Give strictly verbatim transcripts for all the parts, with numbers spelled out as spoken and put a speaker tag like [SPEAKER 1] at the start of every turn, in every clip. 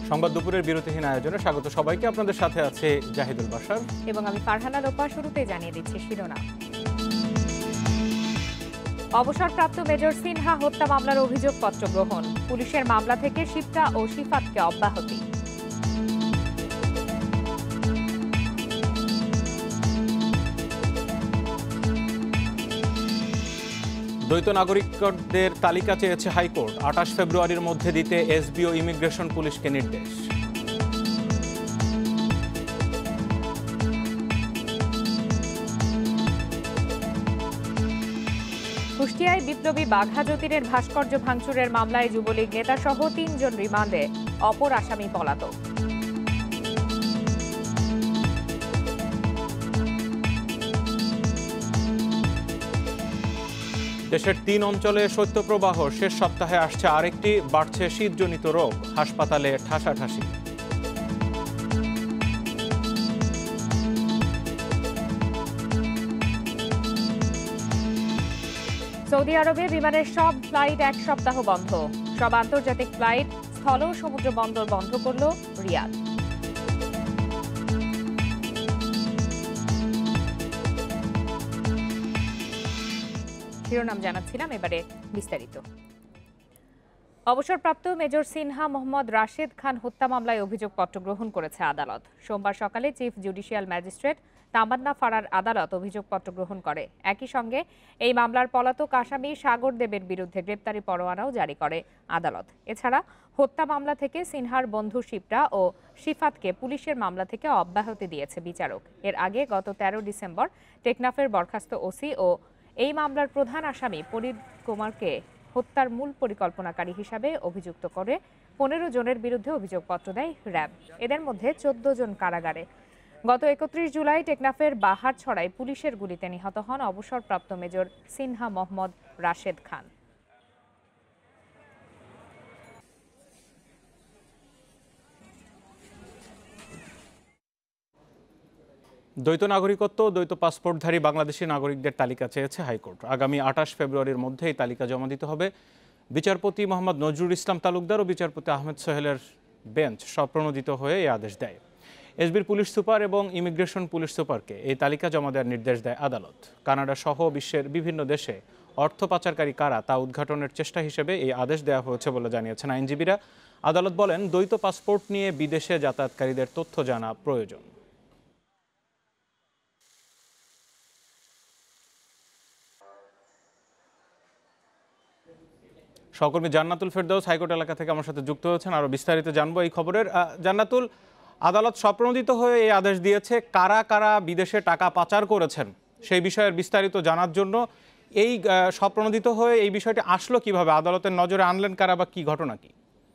[SPEAKER 1] সংবাদ দুপুরের বিরতিহীন আয়োজনে স্বাগত সবাইকে। আপনাদের সাথে আছে জাহিদুল বাশার
[SPEAKER 2] এবং আমি ফারহানা লোপা। শুরুতেই জানিয়ে দিচ্ছি শিরোনাম। অবসরপ্রাপ্ত মেজর সিনহা হত্যা মামলার অভিযোগপত্র গ্রহণ, পুলিশের মামলা থেকে শিপ্রা ও শিফাতকে অব্যাহতি।
[SPEAKER 1] দ্বৈত নাগরিকদের তালিকা চেয়েছে হাইকোর্ট, আঠাশ ফেব্রুয়ারির মধ্যে দিতে এসবি ও ইমিগ্রেশন পুলিশকে নির্দেশ।
[SPEAKER 2] কুষ্টিয়ায় বিপ্লবী বাঘা যতীনের ভাস্কর্য ভাঙচুরের মামলায় যুবলীগ নেতাসহ তিনজন রিমান্ডে, অপর আসামি পলাতক।
[SPEAKER 1] দেশের তিন অঞ্চলে শৈত্যপ্রবাহ, শেষ সপ্তাহে আসছে আরেকটি, বাড়ছে শীতজনিত রোগ, হাসপাতালে ঠাসাঠাসি।
[SPEAKER 2] সৌদি আরবে বিমানের সব ফ্লাইট এক সপ্তাহ বন্ধ, সব আন্তর্জাতিক ফ্লাইট, স্থল ও সমুদ্র বন্দর বন্ধ করল রিয়াদ। শিরোনাম জানাচ্ছিলাম, এবারে বিস্তারিত। অবসরপ্রাপ্ত মেজর সিনহা মোহাম্মদ রাশেদ খান হত্যা মামলায় অভিযোগপত্র গ্রহণ করেছে আদালত। সোমবার সকালে চিফ জুডিশিয়াল ম্যাজিস্ট্রেট তামান্না ফারার আদালত অভিযোগপত্র গ্রহণ করে। একই সঙ্গে এই মামলার পলাতক আসামি সাগর দেবের বিরুদ্ধে গ্রেপ্তারি পরোয়ানাও জারি করে আদালত। এছাড়া হত্যা মামলা থেকে সিনহার বন্ধু শিপ্রা ও শিফাতকে পুলিশের মামলা থেকে অব্যাহতি দিয়েছে বিচারক। এর আগে গত তেরো ডিসেম্বর টেকনাফের বরখাস্ত ওসি ও এই মামলার প্রধান আসামি পরিদ কুমারকে হত্যার মূল পরিকল্পনাকারী হিসাবে অভিযুক্ত করে পনেরো জনের বিরুদ্ধে অভিযোগপত্র দেয় র্যাব। এদের মধ্যে চোদ্দ জন কারাগারে। গত একত্রিশ জুলাই টেকনাফের বাহার ছড়ায় পুলিশের গুলিতে নিহত হন অবসরপ্রাপ্ত মেজর সিনহা মোহাম্মদ রাশেদ খান।
[SPEAKER 1] দ্বৈত নাগরিকত্ব, দ্বৈত পাসপোর্টধারী বাংলাদেশি নাগরিকদের তালিকা চেয়েছে হাইকোর্ট। আগামী আঠাশ ফেব্রুয়ারির মধ্যে এই তালিকা জমা দিতে হবে। বিচারপতি মোহাম্মদ নজরুল ইসলাম তালুকদার ও বিচারপতি আহমেদ সোহেলের বেঞ্চ স্বপ্রণোদিত হয়ে এই আদেশ দেয়। এসবির পুলিশ সুপার এবং ইমিগ্রেশন পুলিশ সুপারকে এই তালিকা জমা দেওয়ার নির্দেশ দেয় আদালত। কানাডা সহ বিশ্বের বিভিন্ন দেশে অর্থ পাচারকারী কারা তা উদ্ঘাটনের চেষ্টা হিসেবে এই আদেশ দেওয়া হয়েছে বলে জানিয়েছেন আইনজীবীরা। আদালত বলেন, দ্বৈত পাসপোর্ট নিয়ে বিদেশে যাতায়াতকারীদের তথ্য জানা প্রয়োজন। সহকর্মী জান্নাতুল ফেরদৌস হাইকোর্ট এলাকা থেকে আমার সাথে যুক্ত হয়েছেন, আরো বিস্তারিত জানবো এই খবরের। জান্নাতুল, আদালত স্বপ্রণোদিত হয়ে এই আদেশ দিয়েছে, কারা কারা বিদেশে টাকা পাচার করেছেন সেই বিষয়ের বিস্তারিত জানার জন্য এই স্বপ্রণোদিত হয়ে এই বিষয়টি আসলো কিভাবে, আদালতের নজরে আনলেন কারা বা কি ঘটনা কি?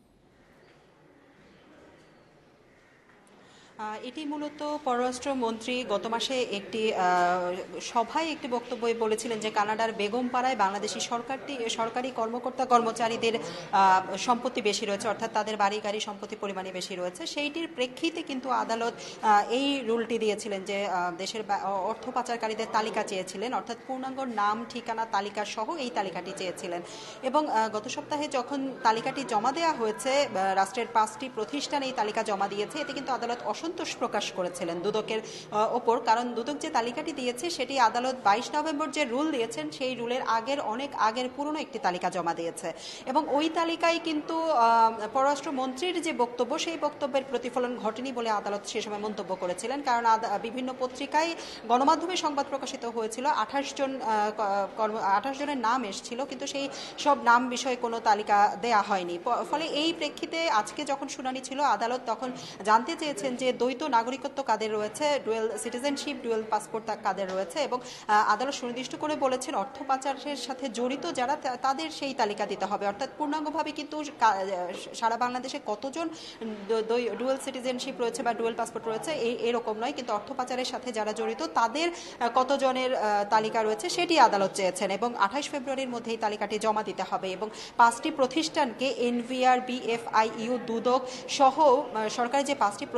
[SPEAKER 3] এটি মূলত পররাষ্ট্রমন্ত্রী গত মাসে একটি সভায় একটি বক্তব্যে বলেছিলেন যে কানাডার বেগমপাড়ায় বাংলাদেশি সরকারি সরকারি কর্মকর্তা কর্মচারীদের সম্পত্তি বেশি রয়েছে, অর্থাৎ তাদের বাড়ি গাড়ি সম্পত্তি পরিমাণে বেশি রয়েছে। সেইটির প্রেক্ষিতে কিন্তু আদালত এই রুলটি দিয়েছিলেন যে দেশের অর্থ পাচারকারীদের তালিকা চেয়েছিলেন, অর্থাৎ পূর্ণাঙ্গ নাম ঠিকানা তালিকা সহ এই তালিকাটি চেয়েছিলেন। এবং গত সপ্তাহে যখন তালিকাটি জমা দেওয়া হয়েছে, রাষ্ট্রের পাঁচটি প্রতিষ্ঠান এই তালিকা জমা দিয়েছে। এতে কিন্তু আদালত অসন্তোষ প্রকাশ করেছিলেন দুদকের ওপর, কারণ দুদক যে তালিকাটি দিয়েছে সেটি আদালত বাইশ নভেম্বর যে রুল দিয়েছেন সেই রুলের আগের অনেক আগের পুরনো একটি তালিকা জমা দিয়েছে। এবং ওই তালিকায় কিন্তু পররাষ্ট্রমন্ত্রীর যে বক্তব্য সেই বক্তব্যের প্রতিফলন ঘটেনি বলে আদালত সে সময় মন্তব্য করেছিলেন। কারণ বিভিন্ন পত্রিকায় গণমাধ্যমে সংবাদ প্রকাশিত হয়েছিল, আঠাশ জন আঠাশ জনের নাম এসেছিল, কিন্তু সেই সব নাম বিষয়ে কোনো তালিকা দেয়া হয়নি। ফলে এই প্রেক্ষিতে আজকে যখন শুনানি ছিল, আদালত তখন জানতে চেয়েছেন যে দ্বৈত নাগরিকত্ব কাদের রয়েছে, ডুয়েল সিটিজেনশিপ, ডুয়েল পাসপোর্ট কাদের রয়েছে। এবং আদালত সুনির্দিষ্ট করে বলেছেন অর্থ পাচারের সাথে জড়িত যারা তাদের সেই তালিকা দিতে হবে। অর্থাৎ পূর্ণাঙ্গভাবে কিন্তু সারা বাংলাদেশে কতজন ডুয়েল সিটিজেনশিপ রয়েছে বা ডুয়েল পাসপোর্ট রয়েছে এই এরকম নয়, কিন্তু অর্থ পাচারের সাথে যারা জড়িত তাদের কতজনের তালিকা রয়েছে সেটি আদালত চেয়েছেন। এবং আঠাশ ফেব্রুয়ারির মধ্যে এই তালিকাটি জমা দিতে হবে। এবং পাঁচটি প্রতিষ্ঠানকে এনভিআর, বিএফআইইউ, দুদক সহ সরকারি যে পাঁচটি প্রতিষ্ঠান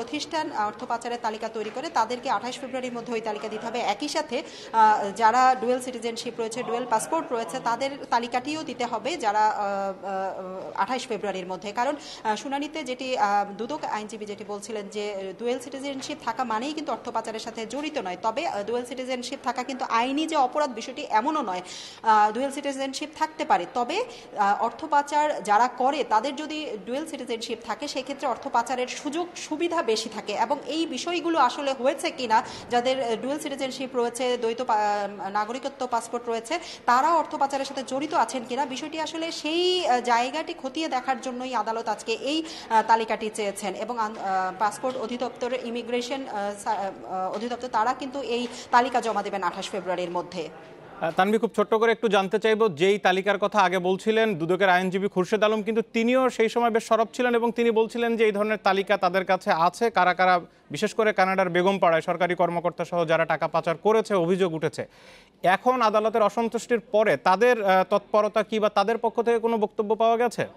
[SPEAKER 3] যান অর্থ পাচারের তালিকা তৈরি করে তাদেরকে আঠাশ ফেব্রুয়ারির মধ্যে ওই তালিকা দিতে হবে। একই সাথে যারা ডুয়েল সিটিজেনশিপ রয়েছে, ডুয়েল পাসপোর্ট রয়েছে, তাদের তালিকাটিও দিতে হবে যারা আঠাশ ফেব্রুয়ারির মধ্যে। কারণ শুনানিতে যেটি দুদক আইনজীবী যেটি বলছিলেন যে ডুয়েল সিটিজেনশিপ থাকা মানেই কিন্তু অর্থ পাচারের সাথে জড়িত নয়। তবে ডুয়েল সিটিজেনশিপ থাকা কিন্তু আইনি যে অপরাধ বিষয়টি এমনও নয়। ডুয়েল সিটিজেনশিপ থাকতে পারে, তবে অর্থ পাচার যারা করে তাদের যদি ডুয়েল সিটিজেনশিপ থাকে সেক্ষেত্রে অর্থ পাচারের সুযোগ সুবিধা বেশি থাকে। এবং এই বিষয়গুলো আসলে হয়েছে কিনা, যাদের ডুয়েল সিটিজেনশিপ রয়েছে, দ্বৈত নাগরিকত্ব পাসপোর্ট রয়েছে, তারা অর্থ পাচারের সাথে জড়িত আছেন কিনা, বিষয়টি আসলে সেই জায়গাটি খতিয়ে দেখার জন্যই আদালত আজকে এই তালিকাটি চেয়েছেন। এবং পাসপোর্ট অধিদপ্তরের ইমিগ্রেশন অধিদপ্তর তারা কিন্তু এই তালিকা জমা দেবেন আঠাশ ফেব্রুয়ারির মধ্যে।
[SPEAKER 1] তানভি, খুব ছোট্ট করে একটু জানতে চাইবো, যেই তালিকার কথা আগে বলছিলেন দুদকের আইনজীবী খুরশেদ আলম, কিন্তু তিনিও সেই সময় বেশ সরব ছিলেন এবং তিনি বলছিলেন যে এই ধরনের তালিকা তাদের কাছে আছে, কারা কারা বিশেষ করে কানাডার বেগমপাড়ায় সরকারি কর্মকর্তা সহ যারা টাকা পাচার করেছে অভিযোগ উঠেছে। এখন আদালতের অসন্তুষ্টির পরে তাদের তৎপরতা কি বা তাদের পক্ষ থেকে কোনো বক্তব্য পাওয়া গেছে?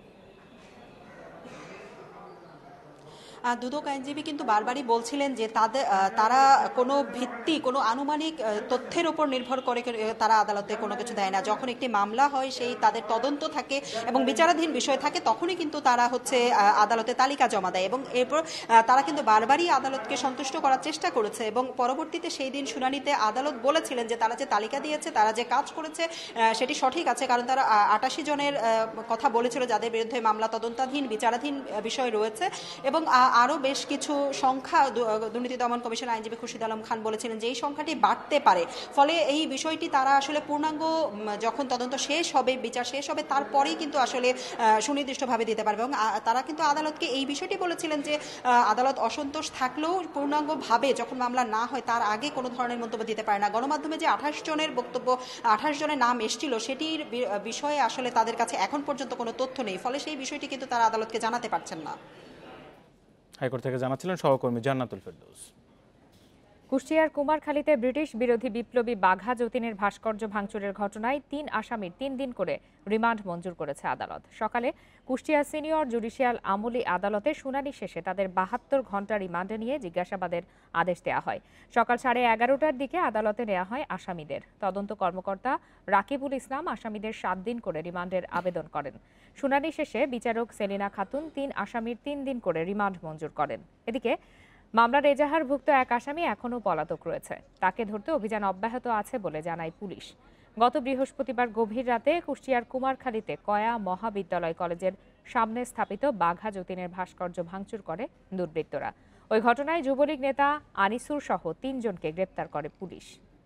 [SPEAKER 3] দুদক আইনজীবী কিন্তু বারবারই বলছিলেন যে তাদের তারা কোনো ভিত্তি, কোনো আনুমানিক তথ্যের উপর নির্ভর করে তারা আদালতে কোনো কিছু দেয় না। যখন একটি মামলা হয়, সেই তাদের তদন্ত থাকে এবং বিচারাধীন বিষয় থাকে, তখনই কিন্তু তারা হচ্ছে আদালতে তালিকা জমা দেয়। এবং এরপর তারা কিন্তু বারবারই আদালতকে সন্তুষ্ট করার চেষ্টা করেছে এবং পরবর্তীতে সেই দিন শুনানিতে আদালত বলেছিলেন যে তারা যে তালিকা দিয়েছে, তারা যে কাজ করেছে সেটি সঠিক আছে। কারণ তারা আটাশি জনের কথা বলেছিল যাদের বিরুদ্ধে মামলা তদন্তাধীন বিচারাধীন বিষয় রয়েছে। এবং আরও বেশ কিছু সংখ্যা দুর্নীতি দমন কমিশনের আইনজীবী খুরশিদ আলম খান বলেছিলেন যে এই সংখ্যাটি বাড়তে পারে। ফলে এই বিষয়টি তারা আসলে পূর্ণাঙ্গ যখন তদন্ত শেষ হবে, বিচার শেষ হবে, তারপরেই কিন্তু আসলে সুনির্দিষ্টভাবে দিতে পারবে। এবং তারা কিন্তু আদালতকে এই বিষয়টি বলেছিলেন যে আদালত অসন্তোষ থাকলেও পূর্ণাঙ্গভাবে যখন মামলা না হয় তার আগে কোনো ধরনের মন্তব্য দিতে পারে না। গণমাধ্যমে যে আঠাশ জনের বক্তব্য, আঠাশ জনের নাম এসেছিল, সেটির বিষয়ে আসলে তাদের কাছে এখন পর্যন্ত কোনো তথ্য নেই। ফলে সেই বিষয়টি কিন্তু তারা আদালতকে জানাতে পারছেন না।
[SPEAKER 1] হাইকোর্ট থেকে জানাচ্ছিলেন সহকর্মী জান্নাতুল ফেরদৌস।
[SPEAKER 2] কুষ্টিয়ার কুমারখালীতে ব্রিটিশ বিরোধী বিপ্লবী বাঘা যতীনের ভাস্কর্য ভাঙচুরের ঘটনায় তিন আসামির তিন দিন করে রিমান্ড মঞ্জুর করেছে আদালত। সকালে কুষ্টিয়া সিনিয়র জুডিশিয়াল আমলি আদালতে শুনানি শেষে তাদের বাহাত্তর ঘণ্টা রিমান্ডে নিয়ে জিজ্ঞাসাবাদের আদেশ দেওয়া হয়। সকাল সাড়ে এগারোটার দিকে আদালতে নেওয়া হয় আসামিদের। তদন্ত কর্মকর্তা রাকিবুল ইসলাম আসামিদের সাত দিন করে রিমান্ডের আবেদন করেন। শুনানি শেষে বিচারক সেলিনা খাতুন তিন আসামির তিন দিন করে রিমান্ড মঞ্জুর করেন। এদিকে মামলার এজাহারভুক্ত এক আসামি এখনও পলাতক রয়েছে। তাকে ধরতে অভিযান অব্যাহত আছে বলে জানায় পুলিশ। গত বৃহস্পতিবার গভীর রাতে কুষ্টিয়ার কুমারখালীতে কয়া মহাবিদ্যালয় কলেজের সামনে স্থাপিত বাঘা যতীনের ভাস্কর্য ভাঙচুর করে দুর্বৃত্তরা। ওই ঘটনায় যুবলীগ নেতা আনিসুর সহ তিনজনকে গ্রেপ্তার করে পুলিশ।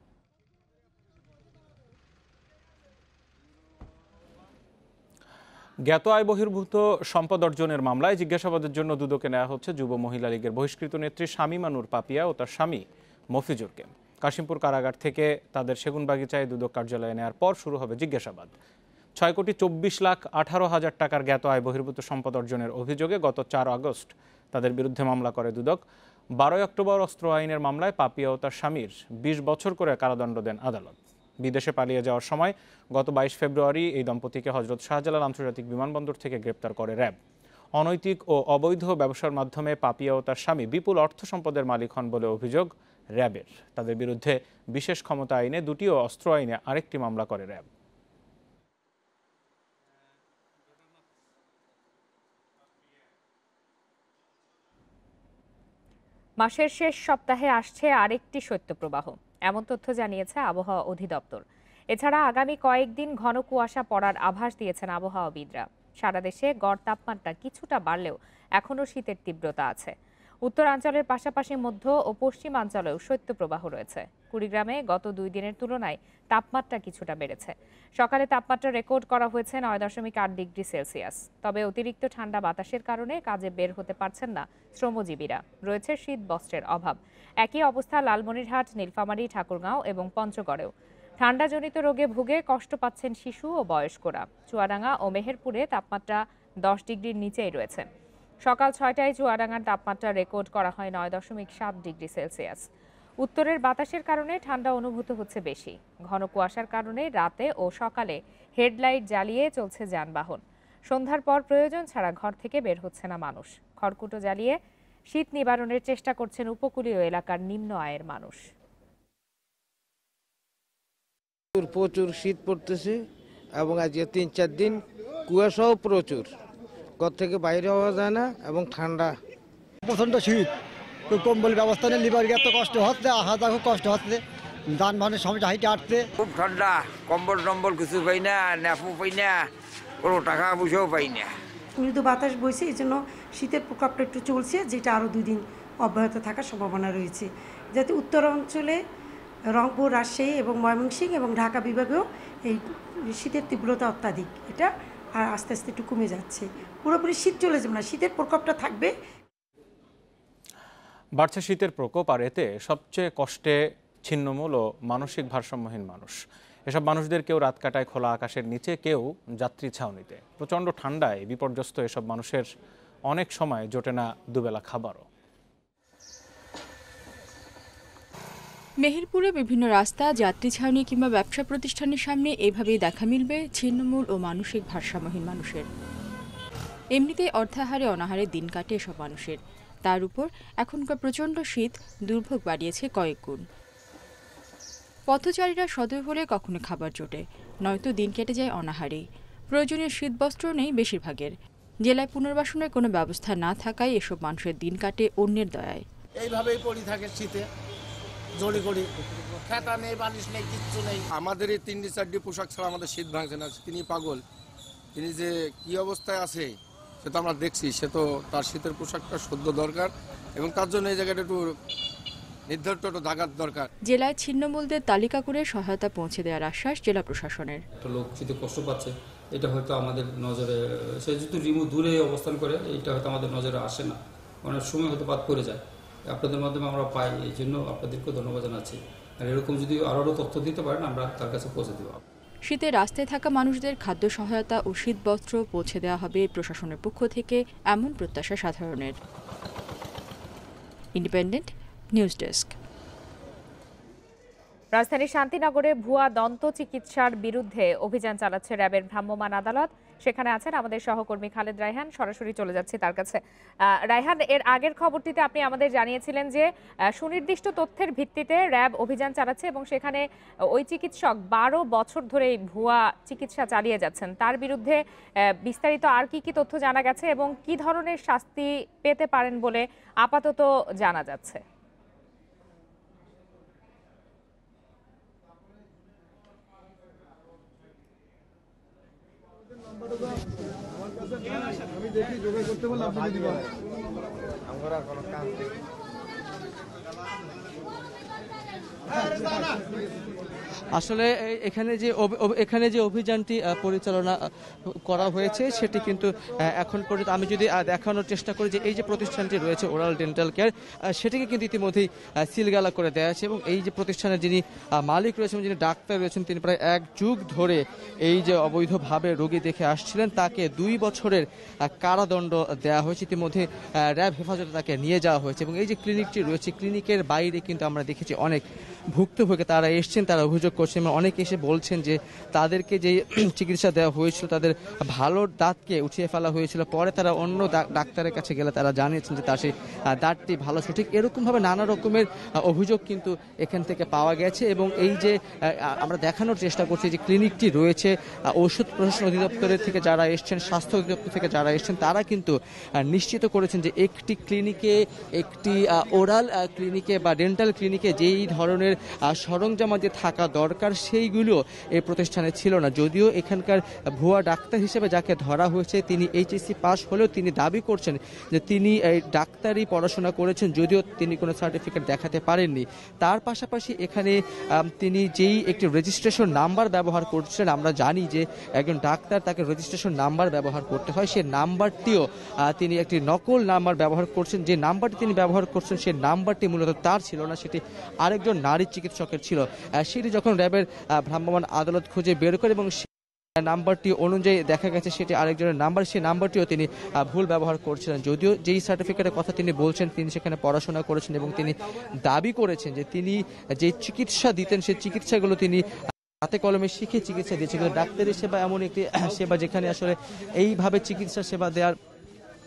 [SPEAKER 1] জ্ঞাত আয় বহির্ভূত সম্পদ অর্জনের মামলায় জিজ্ঞাসাবাদের জন্য দুদকে নেওয়া হচ্ছে যুব মহিলা লীগের বহিষ্কৃত নেত্রী শামীমা নূর পাপিয়া ও তার স্বামী মফিজুরকে। কাশিমপুর কারাগার থেকে তাদের সেগুনবাগিচায় দুদক কার্যালয়ে নেওয়ার পর শুরু হবে জিজ্ঞাসাবাদ। ছয় কোটি চব্বিশ লাখ আঠারো হাজার টাকার জ্ঞাত আয় বহির্ভূত সম্পদ অর্জনের অভিযোগে গত চার আগস্ট তাদের বিরুদ্ধে মামলা করে দুদক। বারোই অক্টোবর অস্ত্র আইনের মামলায় পাপিয়া ও তার স্বামীর বিশ বছর করে কারাদণ্ড দেন আদালত। বিদেশে পালিয়ে যাওয়ার সময় গত বাইশ ফেব্রুয়ারি এই দম্পতিকে হজরত শাহজালাল আন্তর্জাতিক বিমানবন্দর থেকে গ্রেপ্তার করে র্যাব। অনৈতিক ও অবৈধ ব্যবসার মাধ্যমে পাপিয়া ও তার স্বামী বিপুল অর্থ সম্পদের মালিক হন বলে অভিযোগ র্যাবের। তাদের বিরুদ্ধে বিশেষ ক্ষমতা আইনে দুটি ও অস্ত্র আইনে আরেকটি মামলা করে র্যাব।
[SPEAKER 2] মাসের শেষ সপ্তাহে আসছে আরেকটি শৈত্যপ্রবাহ, এমন তথ্য জানিয়েছে আবহাওয়া অধিদপ্তর। এছাড়া আগামী কয়েকদিন ঘন কুয়াশা পড়ার আভাস দিয়েছেন আবহাওয়াবিদরা। সারা দেশে গড় তাপমাত্রা কিছুটা বাড়লেও এখনও শীতের তীব্রতা আছে। উত্তরাঞ্চলের পাশাপাশি মধ্য ও পশ্চিমাঞ্চলেও শৈত্যপ্রবাহ রয়েছে। কুড়িগ্রামে গত দুই দিনের তুলনায় তাপমাত্রা কিছুটা বেড়েছে। সকালে তাপমাত্রা রেকর্ড করা হয়েছে নয় দশমিক আট ডিগ্রি সেলসিয়াস। তবে অতিরিক্ত ঠান্ডা বাতাসের কারণে কাজে বের হতে পারছেন না শ্রমজীবীরা। রয়েছে শীত বস্ত্রের অভাব। একই অবস্থা লালমনিরহাট, নীলফামারী, ঠাকুরগাঁও এবং পঞ্চগড়েও। ঠান্ডাজনিত রোগে ভুগে কষ্ট পাচ্ছেন শিশু ও বয়স্করা। চুয়াডাঙ্গা ও মেহেরপুরে তাপমাত্রা দশ ডিগ্রির নিচেই রয়েছে। সকাল ছয়টায় চুয়াডাঙ্গার তাপমাত্রা রেকর্ড করা হয় নয় দশমিক সাত ডিগ্রি সেলসিয়াস। উত্তরের বাতাসের কারণে ঠান্ডা অনুভূত হচ্ছে বেশি। ঘন কুয়াশার কারণে রাতে ও সকালে হেডলাইট জ্বালিয়ে চলছে যানবাহন। সন্ধ্যার পর প্রয়োজন ছাড়া ঘর থেকে বের হচ্ছে না মানুষ। খড়কুটো জ্বালিয়ে শীত নিবারণের চেষ্টা করছেন উপকূলীয় এলাকার নিম্ন আয়ের মানুষ।
[SPEAKER 4] প্রচুর শীত পড়তেছে এবং আজকে তিন চার দিন কুয়াশাও প্রচুর, ঘর থেকে বাইরে হওয়া যায় না এবং ঠান্ডা
[SPEAKER 5] প্রচন্ড শীত, কম্বল ব্যবস্থা নেই, লিবার এত কষ্ট হচ্ছে, আসা যাওয়া খুব কষ্ট হচ্ছে, যানবাহনের সমস্যা হাইটে আসছে,
[SPEAKER 6] খুব ঠান্ডা, কম্বল টম্বল কিছু পাই না, ন্যাপু পাই না, কোনো টাকা পয়সাও পাই না।
[SPEAKER 7] মৃদু বাতাস বইছে, এই জন্য শীতের প্রকোপটা একটু চলছে, যেটা আরও দুই দিন অব্যাহত থাকার সম্ভাবনা রয়েছে। যাতে উত্তর অঞ্চলে রংপুর, রাজশাহী এবং ময়মনসিংহ এবং ঢাকা বিভাগেও এই শীতের তীব্রতা অত্যাধিক, এটা আর আস্তে আস্তে একটু কমে যাচ্ছে। পুরোপুরি শীত চলে যাবে না, শীতের প্রকোপটা থাকবে।
[SPEAKER 1] বাড়ছে শীতের প্রকোপ, আর এতে সবচেয়ে কষ্টে ছিন্নমূল ও মানসিক ভারসাম্যহীন মানুষ। এসব মানুষদের কেউ রাত কাটায় খোলা আকাশের নিচে, কেউ যাত্রী ছাউনিতে। প্রচণ্ড ঠান্ডায় বিপর্যস্ত এসব মানুষের অনেক সময় জোটে না দুবেলা খাবারও।
[SPEAKER 8] মেহেরপুরে বিভিন্ন রাস্তা, যাত্রী ছাউনি কিংবা ব্যবসা প্রতিষ্ঠানের সামনে এভাবেই দেখা মিলবে ছিন্নমূল ও মানসিক ভারসাম্যহীন মানুষের। এমনিতেই অর্ধাহারে অনাহারে দিন কাটে এসব মানুষের, তার উপর এখনকার প্রচণ্ড শীত দুর্ভোগ বাড়িয়েছে কয়েক গুণ। পথচারীরা সদয় হলে কখনো খাবার জোটে, নয়তো দিন কেটে যায় অনাহারেই। প্রয়োজনীয় শীতবস্ত্র নেই বেশিরভাগের। জেলায় পুনর্বাসনের কোনো ব্যবস্থা না থাকায় এসব মানুষের দিন কাটে অন্যের দয়ায়।
[SPEAKER 9] এইভাবেই পড়ে থাকে শীতে, জড়ি করি, খেতা নেই, বালিশ নেই, কিচ্ছু নেই।
[SPEAKER 10] আমাদের এই তিনটি চারটি পোশাক ছাড়া আমাদের শীত ভাঙছে না। তিনি পাগল, তিনি যে কি অবস্থায় আছে সে তো আমরা দেখছি। সে তো তার শীতের পোশাকটা সদ্য দরকার এবং তার জন্য এই জায়গাটা একটু নির্ধারিত একটু দাগার দরকার।
[SPEAKER 8] জেলায় ছিন্নমূলদের তালিকা করে সহায়তা পৌঁছে দেওয়ার আশ্বাস জেলা প্রশাসনের।
[SPEAKER 11] একটা লোক শীতে কষ্ট পাচ্ছে, এটা হয়তো আমাদের নজরে, সে যদি রিমোট দূরে অবস্থান করে, এটা হয়তো আমাদের নজরে আসে না, অনেক সময় হয়তো বাদ পড়ে যায়। আপনাদের মাধ্যমে আমরা পাই, এই জন্য আপনাদেরকে ধন্যবাদ জানাচ্ছি। আর এরকম যদি আরও আরও তথ্য দিতে পারেন, আমরা তার কাছে পৌঁছে দেব।
[SPEAKER 8] শীতে রাস্তায় থাকা মানুষদের খাদ্য সহায়তা ও শীতবস্ত্র পৌঁছে দেওয়া হবে প্রশাসনের পক্ষ থেকে, এমন প্রত্যাশা সাধারণের। Independent News desk.
[SPEAKER 2] রাজধানীর শান্তিনগরে ভুয়া দন্ত চিকিৎসার বিরুদ্ধে অভিযান চালাচ্ছে র্যাবের ভ্রাম্যমাণ আদালত। সেখানে আছেন আমাদের সহকর্মী খালেদ রায়হান, সরাসরি চলে যাচ্ছি তার কাছে। রায়হান, এর আগের খবরটিতে আপনি আমাদের জানিয়েছিলেন যে সুনির্দিষ্ট তথ্যের ভিত্তিতে র্যাব অভিযান চালাচ্ছে এবং সেখানে ওই চিকিৎসক বারো বছর ধরে ভুয়া চিকিৎসা চালিয়ে যাচ্ছেন। তার বিরুদ্ধে বিস্তারিত আর কি কি তথ্য জানা গেছে এবং কি ধরনের শাস্তি পেতে পারেন বলে আপাতত জানা যাচ্ছে?
[SPEAKER 5] আমি দেখি যোগাযোগ করতে বললে আপনি যদি বলেন।
[SPEAKER 4] আমরা কোনো কাজ
[SPEAKER 12] আসলে এখানে যে এখানে যে অভিযানটি পরিচালনা করা হয়েছে সেটি কিন্তু এখন পর্যন্ত আমি যদি দেখানোর চেষ্টা করি যে এই যে প্রতিষ্ঠানটি রয়েছে ওরাল ডেন্টাল কেয়ার, সেটিকে কিন্তু ইতিমধ্যেই সিলগালা করে দেওয়া আছে এবং এই যে প্রতিষ্ঠানের যিনি মালিক রয়েছেন, যিনি ডাক্তার রয়েছেন, তিনি প্রায় এক যুগ ধরে এই যে অবৈধভাবে রোগী দেখে আসছিলেন, তাকে দুই বছরের কারাদণ্ড দেওয়া হয়েছে। ইতিমধ্যে র্যাব হেফাজতে তাকে নিয়ে যাওয়া হয়েছে এবং এই যে ক্লিনিকটি রয়েছে, ক্লিনিকের বাইরে কিন্তু আমরা দেখেছি অনেক ভুক্তভোগী তারা এসছেন, তারা অভিযোগ করছেন এবং অনেকে এসে বলছেন যে তাদেরকে যে চিকিৎসা দেওয়া হয়েছিল, তাদের ভালো দাঁতকে উঠিয়ে ফেলা হয়েছিল, পরে তারা অন্য ডাক্তারের কাছে গেলে তারা জানিয়েছেন যে তার সেই দাঁতটি ভালো সঠিক। এরকমভাবে নানা রকমের অভিযোগ কিন্তু এখান থেকে পাওয়া গেছে এবং এই যে আমরা দেখানোর চেষ্টা করছি যে ক্লিনিকটি রয়েছে, ঔষধ প্রশাসন অধিদপ্তরের থেকে যারা এসছেন, স্বাস্থ্য অধিদপ্তর থেকে যারা এসছেন, তারা কিন্তু নিশ্চিত করেছেন যে একটি ক্লিনিকে, একটি ওরাল ক্লিনিকে বা ডেন্টাল ক্লিনিকে যেই ধরনের সরঞ্জামাদি থাকা দরকার সেইগুলো এই প্রতিষ্ঠানে ছিল না। যদিও এখানকার ভুয়া ডাক্তার হিসেবে যাকে ধরা হয়েছে তিনি এইচএসসি পাস হলেও তিনি দাবি করছেন যে তিনি এই ডাক্তারি পড়াশোনা করেছেন, যদিও তিনি কোনো সার্টিফিকেট দেখাতে পারেননি। তার পাশাপাশি এখানে তিনি যেই একটি রেজিস্ট্রেশন নাম্বার ব্যবহার করছেন, আমরা জানি যে একজন ডাক্তার তাকে রেজিস্ট্রেশন নাম্বার ব্যবহার করতে হয়, সেই নাম্বারটিও তিনি একটি নকল নাম্বার ব্যবহার করছেন। যে নাম্বারটি তিনি ব্যবহার করছেন সেই নাম্বারটি মূলত তার ছিল না, সেটি আরেকজন নারী চিকিৎসকের ছিল। সেটি যখন র্যাবের ভ্রাম্যমাণ আদালত খুঁজে বের করে এবং নাম্বারটি অনুযায়ী দেখা গেছে সেটি আরেকজনের নাম্বার, সেই নাম্বারটিও তিনি ভুল ব্যবহার করছিলেন। যদিও যেই সার্টিফিকেটের কথা তিনি বলছেন তিনি সেখানে পড়াশোনা করেছেন এবং তিনি দাবি করেছেন যে তিনি যে চিকিৎসা দিতেন সেই চিকিৎসাগুলো তিনি হাতে কলমে শিখে চিকিৎসা দিয়েছে। কিন্তু ডাক্তারি সেবা এমন একটি সেবা যেখানে আসলে এইভাবে চিকিৎসা সেবা দেওয়ার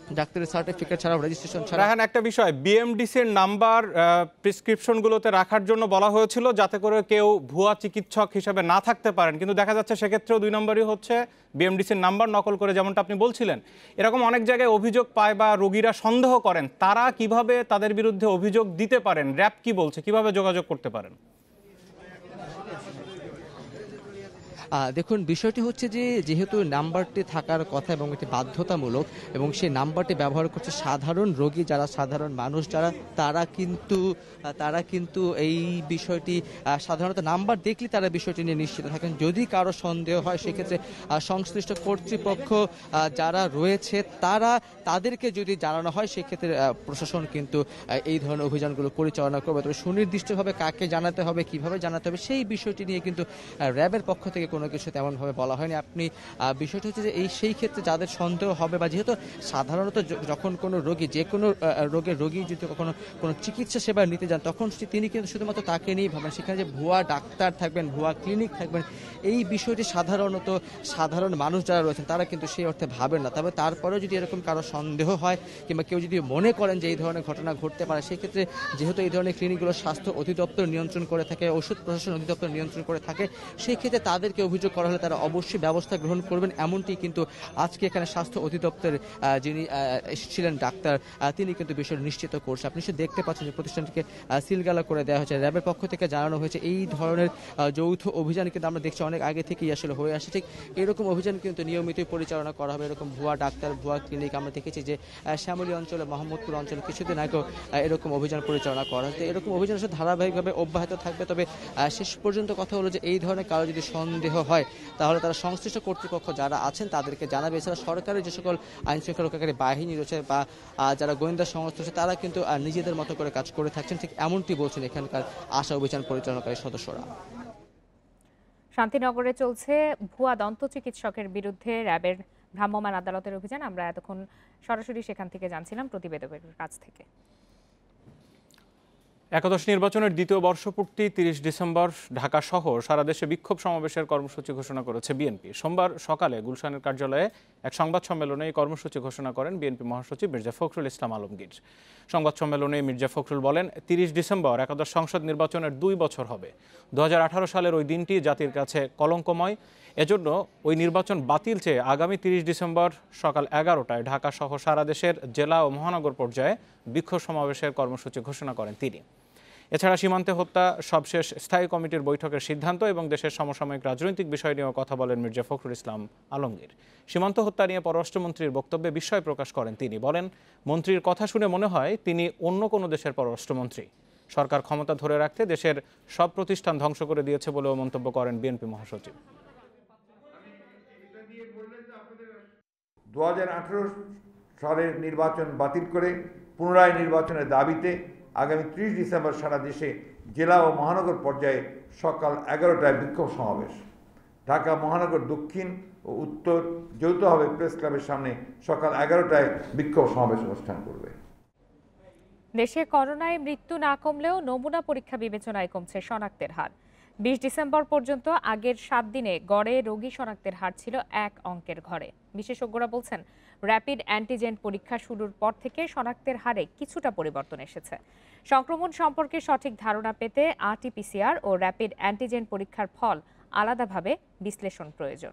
[SPEAKER 12] ডাক্তারি সার্টিফিকেট ছাড়াও রেজিস্ট্রেশন ছাড়া।
[SPEAKER 1] রায়হান, একটা বিষয়, বিএমডিসির নাম্বার প্রেসক্রিপশনগুলোতে রাখার জন্য বলা হয়েছিল যাতে করে কেউ ভুয়া চিকিৎসক হিসেবে না থাকতে পারেন, কিন্তু দেখা যাচ্ছে সেক্ষেত্রেও দুই নম্বরই হচ্ছে বিএমডিসির নাম্বার নকল করে, যেমনটা আপনি বলছিলেন। এরকম অনেক জায়গায় অভিযোগ পায় বা রোগীরা সন্দেহ করেন, তারা কিভাবে তাদের বিরুদ্ধে অভিযোগ দিতে পারেন? র্যাব কি বলছে, কিভাবে যোগাযোগ করতে পারেন?
[SPEAKER 12] দেখুন, বিষয়টি হচ্ছে যে যেহেতু নাম্বারটি থাকার কথা এবং এটি বাধ্যতামূলক এবং সেই নাম্বারটি ব্যবহার করছে সাধারণ রোগী, যারা সাধারণ মানুষ যারা, তারা কিন্তু তারা কিন্তু এই বিষয়টি সাধারণত নাম্বার দেখলে তারা বিষয়টি নিয়ে নিশ্চিত থাকেন। যদি কারো সন্দেহ হয় সেক্ষেত্রে সংশ্লিষ্ট কর্তৃপক্ষ যারা রয়েছে তারা তাদেরকে যদি জানানো হয় সেক্ষেত্রে প্রশাসন কিন্তু এই ধরনের অভিযানগুলো পরিচালনা করবে। তবে সুনির্দিষ্টভাবে কাকে জানাতে হবে, কিভাবে জানাতে হবে, সেই বিষয়টি নিয়ে কিন্তু র্যাবের পক্ষ থেকে কোনো কিছু তেমনভাবে বলা হয়নি। আপনি বিষয়টি হচ্ছে যে এই সেই ক্ষেত্রে যাদের সন্দেহ হবে, বা যেহেতু সাধারণত যখন কোনো রোগী, যে কোনো রোগের রোগী যদি কখনো কোনো চিকিৎসা সেবা নিতে যান তখন তিনি কিন্তু শুধুমাত্র তাকে নিয়েই ভাবেন, সেখানে যে ভুয়া ডাক্তার থাকবেন, ভুয়া ক্লিনিক থাকবেন, এই বিষয়টি সাধারণত সাধারণ মানুষ যারা রয়েছেন তারা কিন্তু সেই অর্থে ভাবেন না। তবে তারপরেও যদি এরকম কারো সন্দেহ হয় কিংবা কেউ যদি মনে করেন যে এই ধরনের ঘটনা ঘটতে পারে, সেক্ষেত্রে যেহেতু এই ধরনের ক্লিনিকগুলো স্বাস্থ্য অধিদপ্তর নিয়ন্ত্রণ করে থাকে, ওষুধ প্রশাসন অধিদপ্তর নিয়ন্ত্রণ করে থাকে, সেই ক্ষেত্রে তাদেরকে অভিযোগ করা হলে তারা অবশ্যই ব্যবস্থা গ্রহণ করবেন। এমনটি কিন্তু আজকে এখানে স্বাস্থ্য অধিদপ্তরের যিনি ছিলেন ডাক্তার, তিনি কিন্তু বিষয়টি নিশ্চিত করছে। আপনি নিশ্চয়ই দেখতে পাচ্ছেন যে প্রতিষ্ঠানটিকে সিলগালা করে দেওয়া হয়েছে। র্যাবের পক্ষ থেকে জানানো হয়েছে এই ধরনের যৌথ অভিযান কিন্তু আমরা দেখছি অনেক আগে থেকেই আসলে হয়ে আসে। ঠিক এরকম অভিযান কিন্তু নিয়মিতই পরিচালনা করা হবে। এরকম ভুয়া ডাক্তার, ভুয়া ক্লিনিক আমরা দেখেছি যে শ্যামলী অঞ্চলে, মোহাম্মদপুর অঞ্চলে কিছুদিন আগেও এরকম অভিযান পরিচালনা করা হয়েছে। এরকম অভিযান আসলে ধারাবাহিকভাবে অব্যাহত থাকবে। তবে শেষ পর্যন্ত কথা হলো যে এই ধরনের কারো যদি সন্দেহ হয় তাহলে তারা সংশ্লিষ্ট কর্তৃপক্ষ যারা আছেন তাদেরকে জানাবে। এছাড়া সরকারের যে সকল আইন শৃঙ্খলা রক্ষাকারী বাহিনী রয়েছে বা যারা গোয়েন্দা সংস্থা রয়েছে তারা কিন্তু নিজেদের মতো করে কাজ করে থাকছেন। ঠিক এমনটি বলছেন এখানকার আশা অভিযান পরিচালনাকারী সদস্যরা।
[SPEAKER 2] শান্তিনগরে চলছে ভুয়া দন্ত চিকিৎসকের বিরুদ্ধে র্যাবের ভ্রাম্যমাণ আদালতের অভিযান। আমরা এতক্ষণ সরাসরি সেখান থেকে জানছিলাম প্রতিবেদকের কাছ থেকে।
[SPEAKER 1] একাদশ নির্বাচনের দ্বিতীয় বর্ষপূর্তি তিরিশ ডিসেম্বর ঢাকা সহ সারা দেশে বিক্ষোভ সমাবেশের কর্মসূচি ঘোষণা করেছে বিএনপি। সোমবার সকালে গুলশানের কার্যালয়ে এক সংবাদ সম্মেলনে এই কর্মসূচি ঘোষণা করেন বিএনপি মহাসচিব মির্জা ফখরুল ইসলাম আলমগীর। সংবাদ সম্মেলনে মির্জা ফখরুল বলেন, তিরিশ ডিসেম্বর একাদশ সংসদ নির্বাচনের দুই বছর হবে। দু হাজার আঠারো সালের ওই দিনটি জাতির কাছে কলঙ্কময়। এজন্য ওই নির্বাচন বাতিল চেয়ে আগামী তিরিশ ডিসেম্বর সকাল এগারোটায় ঢাকা সহ সারা দেশের জেলা ও মহানগর পর্যায়ে বিক্ষোভ সমাবেশের কর্মসূচি ঘোষণা করেন তিনি। এছাড়া সীমান্তে হত্যা সবশেষ স্থায়ী কমিটির বৈঠকের সিদ্ধান্ত এবং দেশের সমসাময়িক রাজনৈতিক বিষয় নিয়েও কথা বলেন মির্জা ফখরুল ইসলাম আলমগীর। সীমান্ত হত্যা নিয়ে পররাষ্ট্রমন্ত্রীর বক্তব্যে বিস্ময় প্রকাশ করেন তিনি। বলেন, মন্ত্রীর কথা শুনে মনে হয় তিনি অন্য কোনো দেশের পররাষ্ট্রমন্ত্রী। সরকার ক্ষমতা ধরে রাখতে দেশের সব প্রতিষ্ঠান ধ্বংস করে দিয়েছে বলেও মন্তব্য করেন বিএনপি মহাসচিব।
[SPEAKER 13] দু হাজার আঠারো সালের নির্বাচন বাতিল করে পুনরায় নির্বাচনের দাবিতে আগামী ত্রিশ ডিসেম্বর সারা দেশে জেলা ও মহানগর পর্যায়ে সকাল এগারোটায় বিক্ষোভ সমাবেশ। ঢাকা মহানগর দক্ষিণ ও উত্তর যৌথভাবে প্রেস ক্লাবের সামনে সকাল এগারোটায় বিক্ষোভ সমাবেশ অনুষ্ঠান করবে।
[SPEAKER 2] দেশে করোনায় মৃত্যু না কমলেও নমুনা পরীক্ষা বিবেচনায় কমছে শনাক্তের হার। বিশ ডিসেম্বর পর্যন্ত আগের সাত দিনে গড়ে রোগী শনাক্তের হার ছিল এক অঙ্কের ঘরে। বিশেষজ্ঞরা বলছেন, র্যাপিড অ্যান্টিজেন পরীক্ষা শুরুর পর থেকে শনাক্তের হারে কিছুটা পরিবর্তন এসেছে। সংক্রমণ সম্পর্কে সঠিক ধারণা পেতে আরটিপিসিআর ও র্যাপিড অ্যান্টিজেন পরীক্ষার ফল আলাদাভাবে বিশ্লেষণ প্রয়োজন।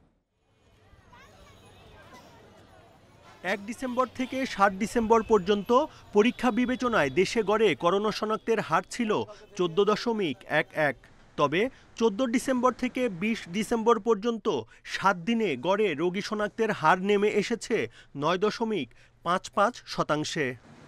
[SPEAKER 14] এক ডিসেম্বর থেকে সাত ডিসেম্বর পর্যন্ত পরীক্ষা বিবেচনায় দেশে গড়ে করোনা শনাক্তের হার ছিল চোদ্দ দশমিক এক এক। তবে চোদ্দ ডিসেম্বর থেকে বিশ ডিসেম্বর পর্যন্ত সাত দিনে গড়ে রোগী শনাক্তের হার নেমে এসেছে নয় দশমিক পাঁচ পাঁচ শতাংশে।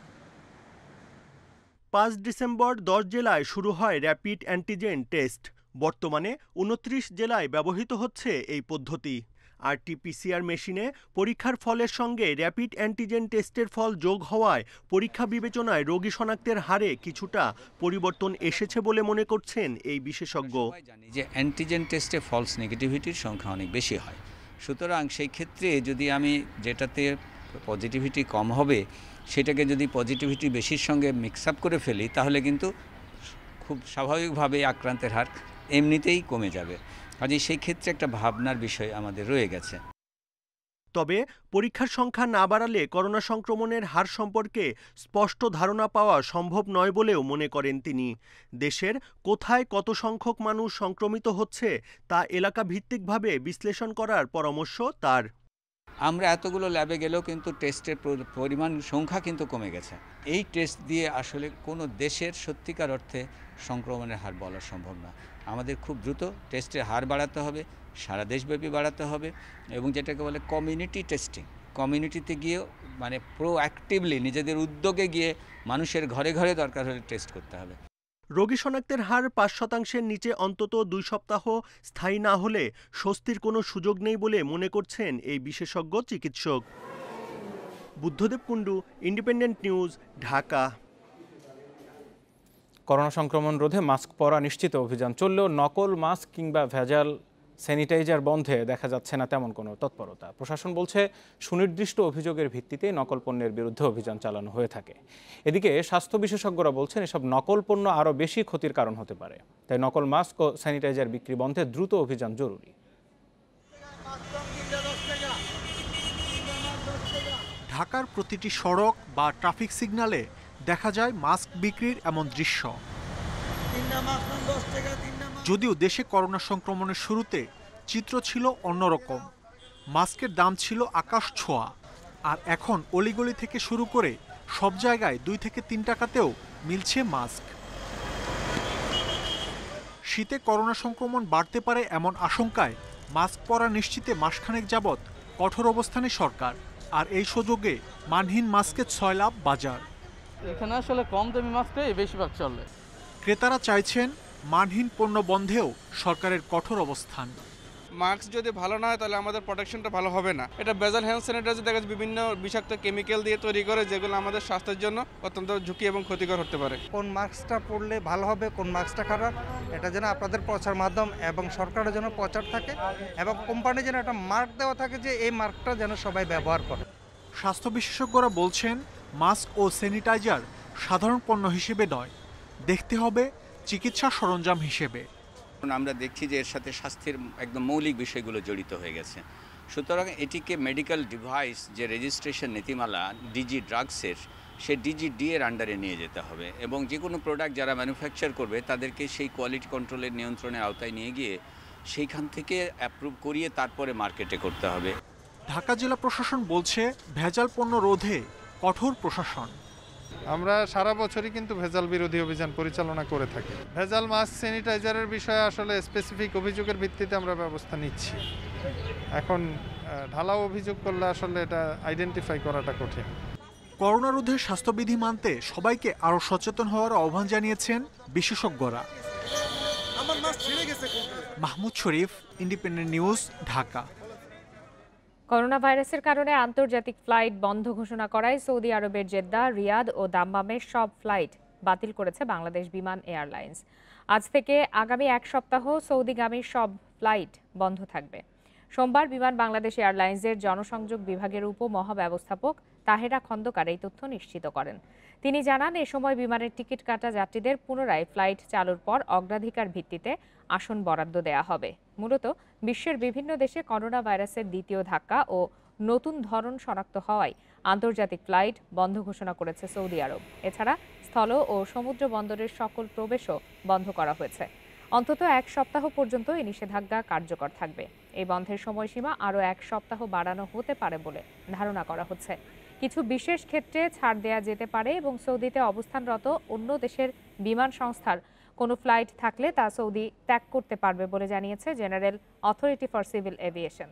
[SPEAKER 14] পাঁচ ডিসেম্বর দশ জেলায় শুরু হয় র্যাপিড অ্যান্টিজেন টেস্ট। বর্তমানে উনত্রিশ জেলায় ব্যবহৃত হচ্ছে এই পদ্ধতি। আরটিপিসিআর মেশিনে পরীক্ষার ফলের সঙ্গে র্যাপিড অ্যান্টিজেন টেস্টের ফল যোগ হওয়ায় পরীক্ষা বিবেচনায় রোগী শনাক্তের হারে কিছুটা পরিবর্তন এসেছে বলে মনে করছেন এই বিশেষজ্ঞ।
[SPEAKER 15] জানি যে অ্যান্টিজেন টেস্টে ফলস নেগেটিভিটির সংখ্যা অনেক বেশি হয়, সুতরাং সেই ক্ষেত্রে যদি আমি যেটাতে পজিটিভিটি কম হবে সেটাকে যদি পজিটিভিটি বেশির সঙ্গে মিক্স আপ করে ফেলি তাহলে কিন্তু খুব স্বাভাবিকভাবে আক্রান্তের হার এমনিতেই কমে যাবে। কাজে সেই ক্ষেত্রে একটা ভাবনার বিষয় আমাদের রয়ে গেছে।
[SPEAKER 14] তবে পরীক্ষার সংখ্যা না বাড়ালে করোনা সংক্রমণের হার সম্পর্কে স্পষ্ট ধারণা পাওয়া সম্ভব নয় বলেও মনে করেন তিনি। দেশের কোথায় কত সংখ্যক মানুষ সংক্রমিত হচ্ছে তা এলাকা ভিত্তিকভাবে বিশ্লেষণ করার পরামর্শ তার।
[SPEAKER 15] আমরা এতগুলো ল্যাবে গেলেও কিন্তু টেস্টের পরিমাণ সংখ্যা কিন্তু কমে গেছে। এই টেস্ট দিয়ে আসলে কোনো দেশের সত্যিকার অর্থে সংক্রমণের হার বলা সম্ভব না। আমাদের খুব দ্রুত টেস্টের হার বাড়াতে হবে, সারা দেশব্যাপী বাড়াতে হবে, এবং যেটাকে বলে কমিউনিটি টেস্টিং, কমিউনিটিতে গিয়ে মানে প্রোঅ্যাক্টিভলি নিজেদের উদ্যোগে গিয়ে মানুষের ঘরে ঘরে দরকার হলে টেস্ট করতে হবে।
[SPEAKER 14] রোগী শনাক্তের হার পাঁচ শতাংশের নিচে অন্তত দুই সপ্তাহ স্থায়ী না হলে স্বস্তির কোনো সুযোগ নেই বলে মনে করছেন এই বিশেষজ্ঞ চিকিৎসক। Buddhadeb Kundu, Independent News, Dhaka.
[SPEAKER 1] Corona সংক্রমণ রোধে মাস্ক পরা নিশ্চিত অভিযান চললেও নকল মাস্ক কিংবা ভেজাল স্যানিটাইজার বন্ধে দেখা যাচ্ছে না তেমন কোনো তৎপরতা। প্রশাসন বলছে সুনির্দিষ্ট অভিযোগের ভিত্তিতে নকল পণ্যের বিরুদ্ধে অভিযান চালানো হয়ে থাকে। এদিকে স্বাস্থ্য বিশেষজ্ঞরা বলছেন এসব নকল পণ্য আরও বেশি ক্ষতির কারণ হতে পারে, তাই নকল মাস্ক ও স্যানিটাইজার বিক্রি বন্ধে দ্রুত অভিযান জরুরি।
[SPEAKER 16] ঢাকার প্রতিটি সড়ক বা ট্রাফিক সিগন্যালে দেখা যায় মাস্ক বিক্রির এমন দৃশ্য। যদিও দেশে করোনা সংক্রমণের শুরুতে চিত্র ছিল অন্যরকম, মাস্কের দাম ছিল আকাশ ছোঁয়া, আর এখন অলিগলি থেকে শুরু করে সব জায়গায় দুই থেকে তিন টাকাতেও মিলছে মাস্ক। শীতে করোনা সংক্রমণ বাড়তে পারে এমন আশঙ্কায় মাস্ক পরা নিশ্চিতে মাসখানেক যাবৎ কঠোর অবস্থানে সরকার, আর এই সুযোগে মানহীন মাস্কের ছয় লাভ বাজার।
[SPEAKER 12] এখানে আসলে কম দামি মাস্কটাই বেশিরভাগ চলে।
[SPEAKER 16] ক্রেতারা চাইছেন মানহীন পণ্য বন্ধেও সরকারের কঠোর অবস্থান।
[SPEAKER 17] মাস্ক যদি ভালো না হয় তাহলে আমাদের প্রোটেকশনটা ভালো হবে না। এটা ভেজাল হ্যান্ড স্যানিটাইজার দেখা যাচ্ছে বিভিন্ন বিষাক্ত কেমিক্যাল দিয়ে তৈরি করে, যেগুলো আমাদের স্বাস্থ্যের জন্য অত্যন্ত ঝুঁকি এবং ক্ষতিকর হতে পারে।
[SPEAKER 18] কোন মাস্কটা পরলে ভালো হবে, কোন মাস্কটা খারাপ, এটা যেন আপনাদের প্রচার মাধ্যম এবং সরকারের জন্য প্রচার থাকে, এবং কোম্পানির যেন একটা মার্ক দেওয়া থাকে যে এই মার্কটা যেন সবাই ব্যবহার করে।
[SPEAKER 16] স্বাস্থ্য বিশেষজ্ঞরা বলছেন মাস্ক ও স্যানিটাইজার সাধারণ পণ্য হিসেবে নয়, দেখতে হবে চিকিৎসা সরঞ্জাম হিসেবে।
[SPEAKER 15] আমরা দেখছি যে এর সাথে স্বাস্থ্যের একদম মৌলিক বিষয়গুলো জড়িত হয়ে গেছে। সুতরাং এটিকে মেডিকেল ডিভাইস যে রেজিস্ট্রেশন নীতিমালা ডিজি ড্রাগসের, সে ডিজি ডি এর আন্ডারে নিয়ে যেতে হবে, এবং যে কোনো প্রোডাক্ট যারা ম্যানুফ্যাকচার করবে তাদেরকে সেই কোয়ালিটি কন্ট্রোলের নিয়ন্ত্রণের আওতায় নিয়ে গিয়ে সেইখান থেকে অ্যাপ্রুভ করিয়ে তারপরে মার্কেটে করতে হবে।
[SPEAKER 16] ঢাকা জেলা প্রশাসন বলছে ভেজাল পণ্য রোধে কঠোর প্রশাসন।
[SPEAKER 19] আমরা সারা বছরই কিন্তু ভেজাল বিরোধী অভিযান পরিচালনা করে থাকি। ভেজাল মাস্ক স্যানিটাইজারের বিষয়ে আসলে স্পেসিফিক অভিযোগের ভিত্তিতে আমরা ব্যবস্থা নিচ্ছি। এখন ঢালাও অভিযোগ করলে আসলে এটা আইডেন্টিফাই করাটা কঠিন।
[SPEAKER 16] করোনা রোধে স্বাস্থ্যবিধি মানতে সবাইকে আরও সচেতন হওয়ার আহ্বান জানিয়েছেন বিশেষজ্ঞরা। Mahmud Sharif, Independent News, Dhaka.
[SPEAKER 2] Corona ভাইরাসের কারণে আন্তর্জাতিক ফ্লাইট বন্ধ ঘোষণা করায় সৌদি আরবের জেদ্দা, রিয়াদ ও দাম্মামের সব ফ্লাইট বাতিল করেছে বাংলাদেশ বিমান এয়ারলাইন্স। আজ থেকে আগামী এক সপ্তাহ সৌদিগামী সব ফ্লাইট বন্ধ থাকবে। সোমবার বিমান বাংলাদেশ এয়ারলাইন্সের জনসংযোগ বিভাগের উপমহাব্যবস্থাপক তাহেরা খন্দকার এই তথ্য নিশ্চিত করেন। তিনি জানান, এ সময় বিমানের টিকিট কাটা যাত্রীদের পুনরায় ফ্লাইট চালুর পর অগ্রাধিকার ভিত্তিতে আসন বরাদ্দ দেয়া হবে। মূলত বিশ্বের বিভিন্ন দেশে করোনা ভাইরাসের দ্বিতীয় ধাক্কা ও নতুন ধরন শনাক্ত হওয়ায় আন্তর্জাতিক ফ্লাইট বন্ধ ঘোষণা করেছে সৌদি আরব। এছাড়া স্থল ও সমুদ্র বন্দরের সকল প্রবেশও বন্ধ করা হয়েছে। অন্তত এক সপ্তাহ পর্যন্ত এই নিষেধাজ্ঞা কার্যকর থাকবে। এই বন্ধের সময়সীমা আরও এক সপ্তাহ বাড়ানো হতে পারে বলে ধারণা করা হচ্ছে। কিছু বিশেষ ক্ষেত্রে ছাড় দেয়া যেতে পারে এবং সৌদিতে অবস্থানরত অন্য দেশের বিমান সংস্থার কোনো ফ্লাইট থাকলে তা সৌদি ত্যাগ করতে পারবে বলে জানিয়েছে General Authority for Civil Aviation.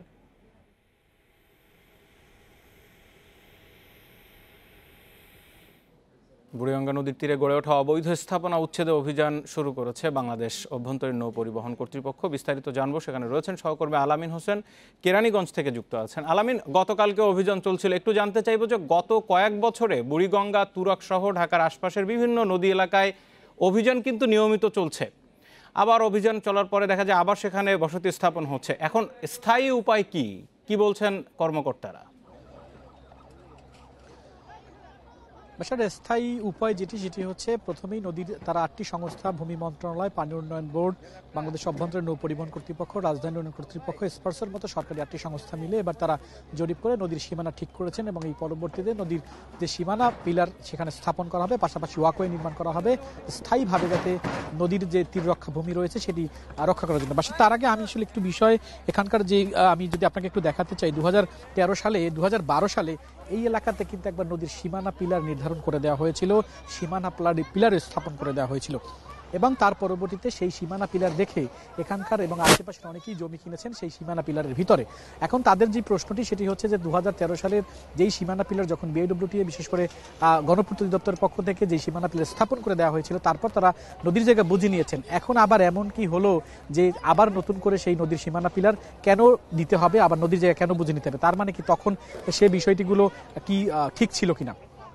[SPEAKER 1] Buriganga নদীর তীরে গড়ে ওঠা অবৈধ স্থাপনা উচ্ছেদে অভিযান শুরু করেছে বাংলাদেশ অভ্যন্তরীণ নৌ পরিবহন কর্তৃপক্ষ। বিস্তারিত জানবো, সেখানে রয়েছেন সহকর্মী আলামিন হোসেন, কেরানীগঞ্জ থেকে যুক্ত আছেন। আলামিন, গতকালকে অভিযান চলছিল, একটু জানতে চাইব যে গত কয়েক বছরে বুড়িগঙ্গা, তুরাগ সহ ঢাকার আশপাশের বিভিন্ন নদী এলাকায় অভিযান কিন্তু নিয়মিত চলছে, আবার অভিযান চলার পরে দেখা যায় আবার সেখানে বসতি স্থাপন হচ্ছে। এখন স্থায়ী উপায় কি কি বলছেন কর্মকর্তারা?
[SPEAKER 20] বাসার স্থায়ী উপায় যেটি সেটি হচ্ছে প্রথমেই নদীর তারা আটটি সংস্থা ভূমি মন্ত্রণালয়, পানি উন্নয়ন বোর্ড, বাংলাদেশ অভ্যন্তরীণ নৌ পরিবহন কর্তৃপক্ষ, রাজধানী উন্নয়ন কর্তৃপক্ষ, স্পার্সের মতো সরকারি আটটি সংস্থা মিলে এবার তারা জরিপ করে নদীর সীমানা ঠিক করেছেন এবং এই পরবর্তীতে নদীর যে সীমানা পিলার সেখানে স্থাপন করা হবে, পাশাপাশি ওয়াকওয়ে নির্মাণ করা হবে স্থায়ীভাবে, যাতে নদীর যে তীর রক্ষা ভূমি রয়েছে সেটি রক্ষা করার জন্য। বাসা তার আগে আমি আসলে একটু বিষয় এখানকার যে আমি যদি আপনাকে একটু দেখাতে চাই, দু হাজার তেরো সালে দু হাজার বারো সালে এই এলাকাতে কিন্তু একবার নদীর সীমানা পিলার নির্ধারণ করে দেওয়া হয়েছিল, সীমানা পিলার স্থাপন করে দেওয়া হয়েছিল এবং তার পরবর্তীতে সেই সীমানা পিলার দেখে এখানকার এবং আশেপাশের অনেকেই জমি কিনেছেন সেই সীমানা পিলারের ভিতরে। এখন তাদের যে প্রশ্নটি সেটি হচ্ছে যে দু হাজার তেরো সালের যেই সীমানা পিলার যখন বিআইডব্লিউটিএ বিশেষ করে গণপূর্ত দপ্তরের পক্ষ থেকে যে সীমানা পিলার স্থাপন করে দেওয়া হয়েছিল তারপর তারা নদীর জায়গা বুঝে নিয়েছেন। এখন আবার এমন কি হলো যে আবার নতুন করে সেই নদীর সীমানা পিলার কেন দিতে হবে, আবার নদীর জায়গা কেন বুঝে নিতে হবে? তার মানে কি তখন সে বিষয়টিগুলো কি ঠিক ছিল কিনা?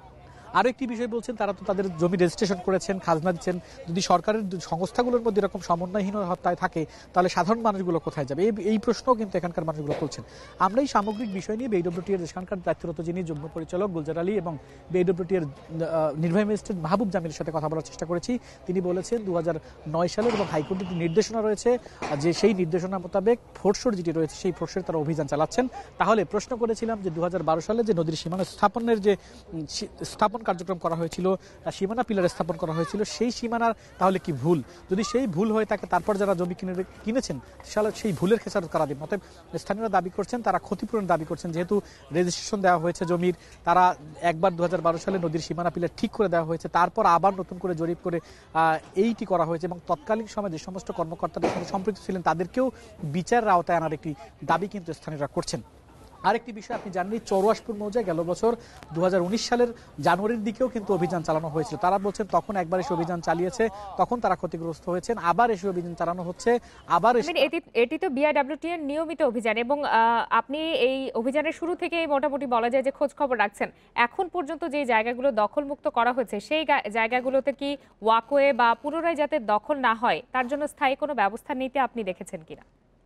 [SPEAKER 20] আরও একটি বিষয় বলছেন, তারা তো তাদের জমি রেজিস্ট্রেশন করেছেন, খাজনা দিচ্ছেন, যদি সরকারের সংস্থাগুলোর মধ্যে এরকম সমন্বয়হীনতায় থাকে তাহলে সাধারণ মানুষগুলো কোথায় যাবে? এই প্রশ্নও কিন্তু এখানকার মানুষগুলো তুলছেন। আমরা এই সামগ্রিক বিষয় নিয়ে বিআইডব্লিউটিএর এখানকার দায়িত্বরত যিনি যুগ্ম পরিচালক গুলজার আলী এবং বিআইডব্লিউটিএর নির্বাহী ম্যাজিস্ট্রেট মাহবুব জামিলের সাথে কথা বলার চেষ্টা করেছি। তিনি বলেছেন দু হাজার নয় সালের এবং হাইকোর্টের নির্দেশনা রয়েছে যে সেই নির্দেশনা মোতাবেক ফোর্সোর যেটি রয়েছে সেই ফোর্সের তারা অভিযান চালাচ্ছেন। তাহলে প্রশ্ন করেছিলাম যে দু হাজার বারো সালে যে নদীর সীমানা স্থাপনের যে স্থাপন কার্যক্রম করা হয়েছিল, সীমানা পিলার স্থাপন করা হয়েছিল, সেই সীমানার তাহলে কি ভুল? যদি সেই ভুল হয়ে থাকে তারপর যারা জমি কিনে কিনেছেন সেই ভুলের খেসারত কারা দিন? অতএব স্থানীয়রা দাবি করছেন, তারা ক্ষতিপূরণ দাবি করছেন, যেহেতু রেজিস্ট্রেশন দেওয়া হয়েছে জমির, তারা একবার দু হাজার বারো সালে নদীর সীমানা পিলার ঠিক করে দেওয়া হয়েছে, তারপর আবার নতুন করে জরিপ করে এইটি করা হয়েছে এবং তৎকালীন সময়ে যে সমস্ত কর্মকর্তাদের সঙ্গে সম্পৃক্ত ছিলেন তাদেরকেও বিচারের আওতায় আনার একটি দাবি কিন্তু স্থানীয়রা করছেন। আরেকটি বিষয় আপনি জানেন, চৌরাশপুর মৌজায় গেল বছর দু হাজার উনিশ সালের জানুয়ারির দিকেও কিন্তু অভিযান চালানো হয়েছিল। তারা বলছেন তখন একবার এসে অভিযান চালিয়েছে, তখন তারা ক্ষতিগ্রস্ত হয়েছেন, আবার এসে অভিযান চালানো হচ্ছে। আবার
[SPEAKER 2] এটি তো বিআইডব্লিউটি এর নিয়মিত অভিযান এবং আপনি এই অভিযানের শুরু থেকে মোটামুটি বলা যায় যে খোঁজ খবর রাখছেন। এখন পর্যন্ত যে জায়গাগুলো দখলমুক্ত করা হয়েছে সেই জায়গাগুলোতে কি ওয়াকওয়ে বা পুনরায় যাতে দখল না হয় তার জন্য স্থায়ী কোনো ব্যবস্থা নিতে আপনি দেখেছেন কিনা?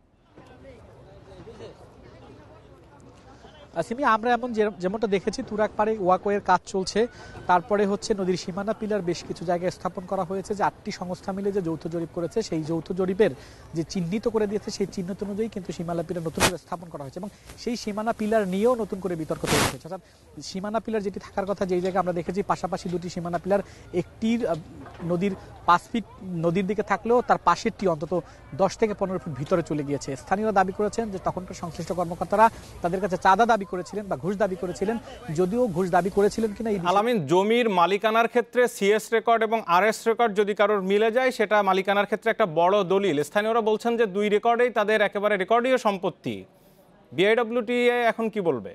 [SPEAKER 20] সিমি, আমরা এমন যেমনটা দেখেছি তুরাক পাড়ে ওয়াকওয়ের কাজ চলছে, তারপরে হচ্ছে নদীর সীমানা পিলার বেশ কিছু জায়গায় স্থাপন করা হয়েছে, যে আটটি সংস্থা মিলে যে যৌথ জরিপ করেছে সেই যৌথ জরিপের যে চিহ্নিত করে দিয়েছে সেই চিহ্নিত অনুযায়ী কিন্তু সীমানা পিলার নতুন করে স্থাপন করা হয়েছে এবং সেই সীমানা পিলার নিয়েও নতুন করে বিতর্ক তৈরি হয়েছে। অর্থাৎ সীমানা পিলার যেটি থাকার কথা, যেই জায়গায় আমরা দেখেছি পাশাপাশি দুটি সীমানা পিলার, একটির নদীর পাঁচ ফিট নদীর দিকে থাকলেও তার পাশেরটি অন্তত দশ থেকে পনেরো ফুট ভিতরে চলে গিয়েছে। স্থানীয়রা দাবি করেছেন যে তখনকার সংশ্লিষ্ট কর্মকর্তারা তাদের কাছে চাঁদা দাবি করেছিলেন বা ঘুষ দাবি করেছিলেন, যদিও ঘুষ দাবি করেছিলেন কিনা।
[SPEAKER 1] আলামিন, জমির মালিকানার ক্ষেত্রে সিএস রেকর্ড এবং আরএস রেকর্ড যদি কারোর মিলে যায় সেটা মালিকানার ক্ষেত্রে একটা বড় দলিল। স্থানীয়রা বলছেন যে দুই রেকর্ডেই তাদের একেবারে রেকর্ডীয় সম্পত্তি। বিআইডব্লিউটিএ এখন কি বলবে?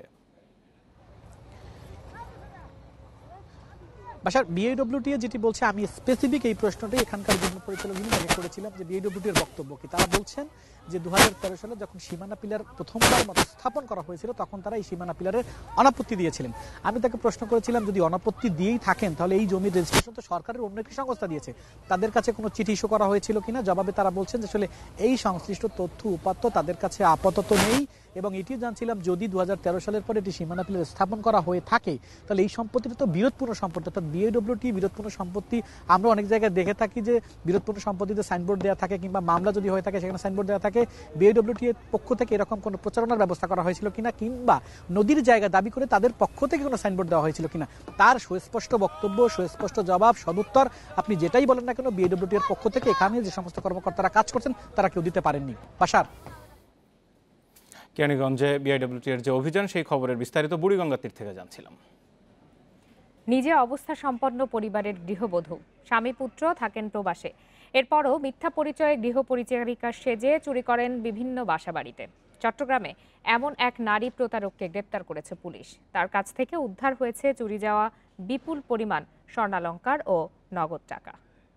[SPEAKER 20] বাসার বিআইডব্লিউটিএ যেটি বলছে, আমি স্পেসিফিক এই প্রশ্নটাই এখানকার যুগ্ম পরিচালক জিজ্ঞাসা করেছিলাম যে বিআইডব্লিউটিএর বক্তব্য কি। তারা বলছেন যে দু হাজার তেরো সালে যখন সীমানা পিলার প্রথমবার মতো স্থাপন করা হয়েছিল তখন তারা এই সীমানা পিলারের অনাপত্তি দিয়েছিলেন। আমি তাকে প্রশ্ন করেছিলাম যদি অনাপত্তি দিয়েই থাকেন তাহলে এই জমির রেজিস্ট্রেশন তো সরকারের অন্য একটি সংস্থা দিয়েছে, তাদের কাছে কোনো চিঠি ইস্যু করা হয়েছিল কিনা? জবাবে তারা বলছেন যে আসলে এই সংশ্লিষ্ট তথ্য উপাত্ত তাদের কাছে আপাতত নেই এবং এটিও জানছিলাম যদি দু হাজার তেরো সালের পরে এটি সীমানা পিলার স্থাপন করা হয়ে থাকে তাহলে এই সম্পত্তিটা তো বিরোধপূর্ণ সম্পত্তি, অর্থাৎ বিআইডব্লিউটি বিরোধপূর্ণ সম্পত্তি। আমরা অনেক জায়গায় দেখে থাকি যে বিরোধপূর্ণ সম্পত্তিতে সাইনবোর্ড দেওয়া থাকে কিংবা মামলা যদি হয়ে থাকে সেখানে সাইনবোর্ড দেওয়া থাকে। বিআইডব্লিউটি এর পক্ষ থেকে এরকম কোনো প্রচারণার ব্যবস্থা করা হয়েছিল কিনা কিংবা নদীর জায়গা দাবি করে তাদের পক্ষ থেকে কোনো সাইনবোর্ড দেওয়া হয়েছিল কিনা, তার সুস্পষ্ট বক্তব্য, সুস্পষ্ট জবাব, সদুত্তর আপনি যেটাই বলেন না কেন বিআইডব্লিউটি এর পক্ষ থেকে এখানে যে সমস্ত কর্মকর্তারা কাজ করছেন তারা কেউ দিতে পারেননি। পাশার
[SPEAKER 1] কেরানীগঞ্জে বিআইডব্লিউটি এর যে অভিযান সেই খবরের বিস্তারিত বুড়িগঙ্গা তীর থেকে জানছিলাম।
[SPEAKER 2] নিজে অবস্থা সম্পন্ন পরিবারের গৃহবধূ, স্বামী পুত্র থাকেন প্রবাসে, এরপরও মিথ্যা পরিচয়ে গৃহপরিচারিকা সেজে চুরি করেন বিভিন্ন বাসাবাড়িতে। চট্টগ্রামে এমন এক নারী প্রতারককে গ্রেপ্তার করেছে পুলিশ। তার কাছ থেকে উদ্ধার হয়েছে চুরি যাওয়া বিপুল পরিমাণ স্বর্ণালংকার ও নগদ টাকা।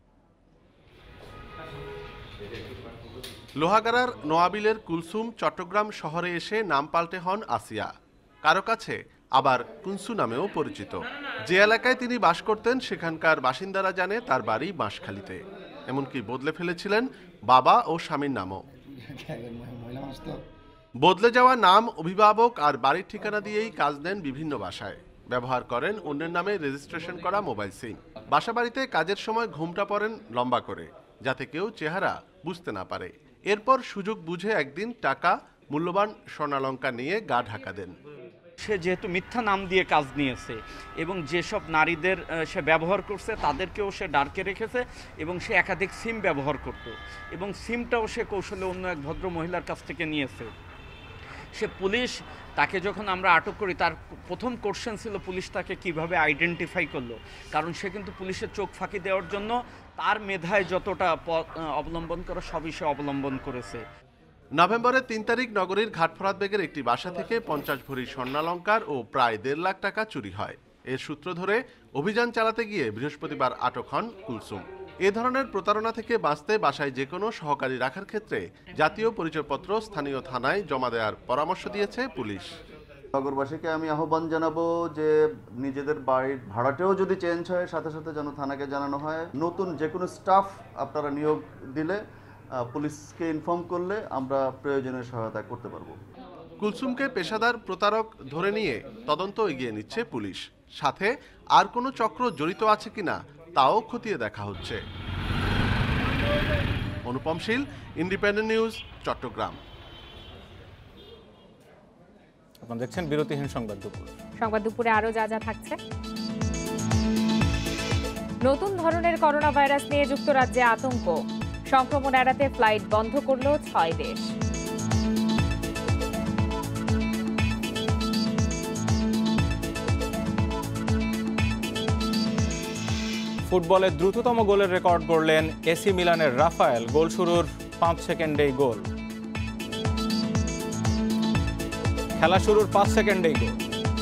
[SPEAKER 21] লোহাগাড়ার নোয়াবিলের কুলসুম চট্টগ্রাম শহরে এসে নাম পাল্টে হন আসিয়া, কারো কাছে আবার কুনসু নামেও পরিচিত। যে এলাকায় তিনি বাস করতেন সেখানকার বাসিন্দারা জানে তার বাড়ি বাঁশখালীতে, এমনকি বদলে ফেলেছিলেন বাবা ও স্বামীর নামও। বদলে যাওয়া নাম, অভিভাবক আর বাড়ির ঠিকানা দিয়েই কাজ দেন বিভিন্ন বাসায়। ব্যবহার করেন অন্যের নামে রেজিস্ট্রেশন করা মোবাইল সিম। বাসাবাড়িতে কাজের সময় ঘুমটা পড়েন লম্বা করে, যাতে কেউ চেহারা বুঝতে না পারে। এরপর সুযোগ বুঝে একদিন টাকা, মূল্যবান স্বর্ণালঙ্কার নিয়ে গা ঢাকা দেন।
[SPEAKER 3] সে যেহেতু মিথ্যা নাম দিয়ে কাজ নিয়েছে এবং যেসব নারীদের সে ব্যবহার করছে তাদেরকেও সে ডার্কে রেখেছে এবং সে একাধিক সিম ব্যবহার করত এবং সিমটাও সে কৌশলে অন্য এক ভদ্র মহিলার কাছ থেকে নিয়েছে। সে পুলিশ তাকে যখন আমরা আটক করি, তার প্রথম কোশ্চেন ছিল পুলিশ তাকে কিভাবে আইডেন্টিফাই করলো, কারণ সে কিন্তু পুলিশের চোখ ফাঁকি দেওয়ার জন্য তার মেধায় যতটা পথ অবলম্বন করা সবই সে অবলম্বন করেছে।
[SPEAKER 21] নভেম্বরের তিন তারিখ নগরীর ঘাটফরাত বেগের একটি বাসা থেকে পঞ্চাশ ভরি স্বর্ণালঙ্কার ও প্রায় দেড় লাখ টাকা চুরি হয়। এর সূত্র ধরে অভিযান চালাতে গিয়ে বৃহস্পতিবার আটক হন কুলসুম। এ ধরনের প্রতারণা থেকে বাঁচতে বাসায় যে কোনো সহকারী রাখার ক্ষেত্রে জাতীয় পরিচয়পত্র স্থানীয় থানায় জমা দেওয়ার পরামর্শ দিয়েছে পুলিশ।
[SPEAKER 22] নগরবাসীকে আমি আহ্বান জানাবো যে নিজেদের বাড়ির ভাড়াটাও যদি চেঞ্জ হয় সাথে সাথে যেন থানাকে জানানো হয়। নতুন যে কোনো স্টাফ আপনারা নিয়োগ দিলে পুলিশকে ইনফর্ম করলে আমরা প্রয়োজনীয় সহায়তা করতে পারবো।
[SPEAKER 21] কুলসুমকে পেশাদার প্রতারক ধরে নিয়ে তদন্ত এগিয়ে নিচ্ছে পুলিশ। সাথে আর কোনো চক্র জড়িত আছে কিনা তাও খতিয়ে দেখা হচ্ছে। Anupam Shil, Independent News, Chattogram.
[SPEAKER 1] আপনারা দেখছেন বিরতিহীন সংবাদ দুপুর।
[SPEAKER 2] সংবাদ দুপুরে আরো যা যা থাকছে। নতুন ধরনের করোনা ভাইরাস নিয়ে যুক্তরাজ্যে আতঙ্ক, সংক্রমণ এড়াতে ফ্লাইট বন্ধ করল ছয় দেশ।
[SPEAKER 1] ফুটবলের দ্রুততম গোলের রেকর্ড গড়লেন এসি মিলানের রাফায়েল, গোল শুরুর পাঁচ সেকেন্ডেই গোল। খেলা শুরুর পাঁচ সেকেন্ডেই গোল।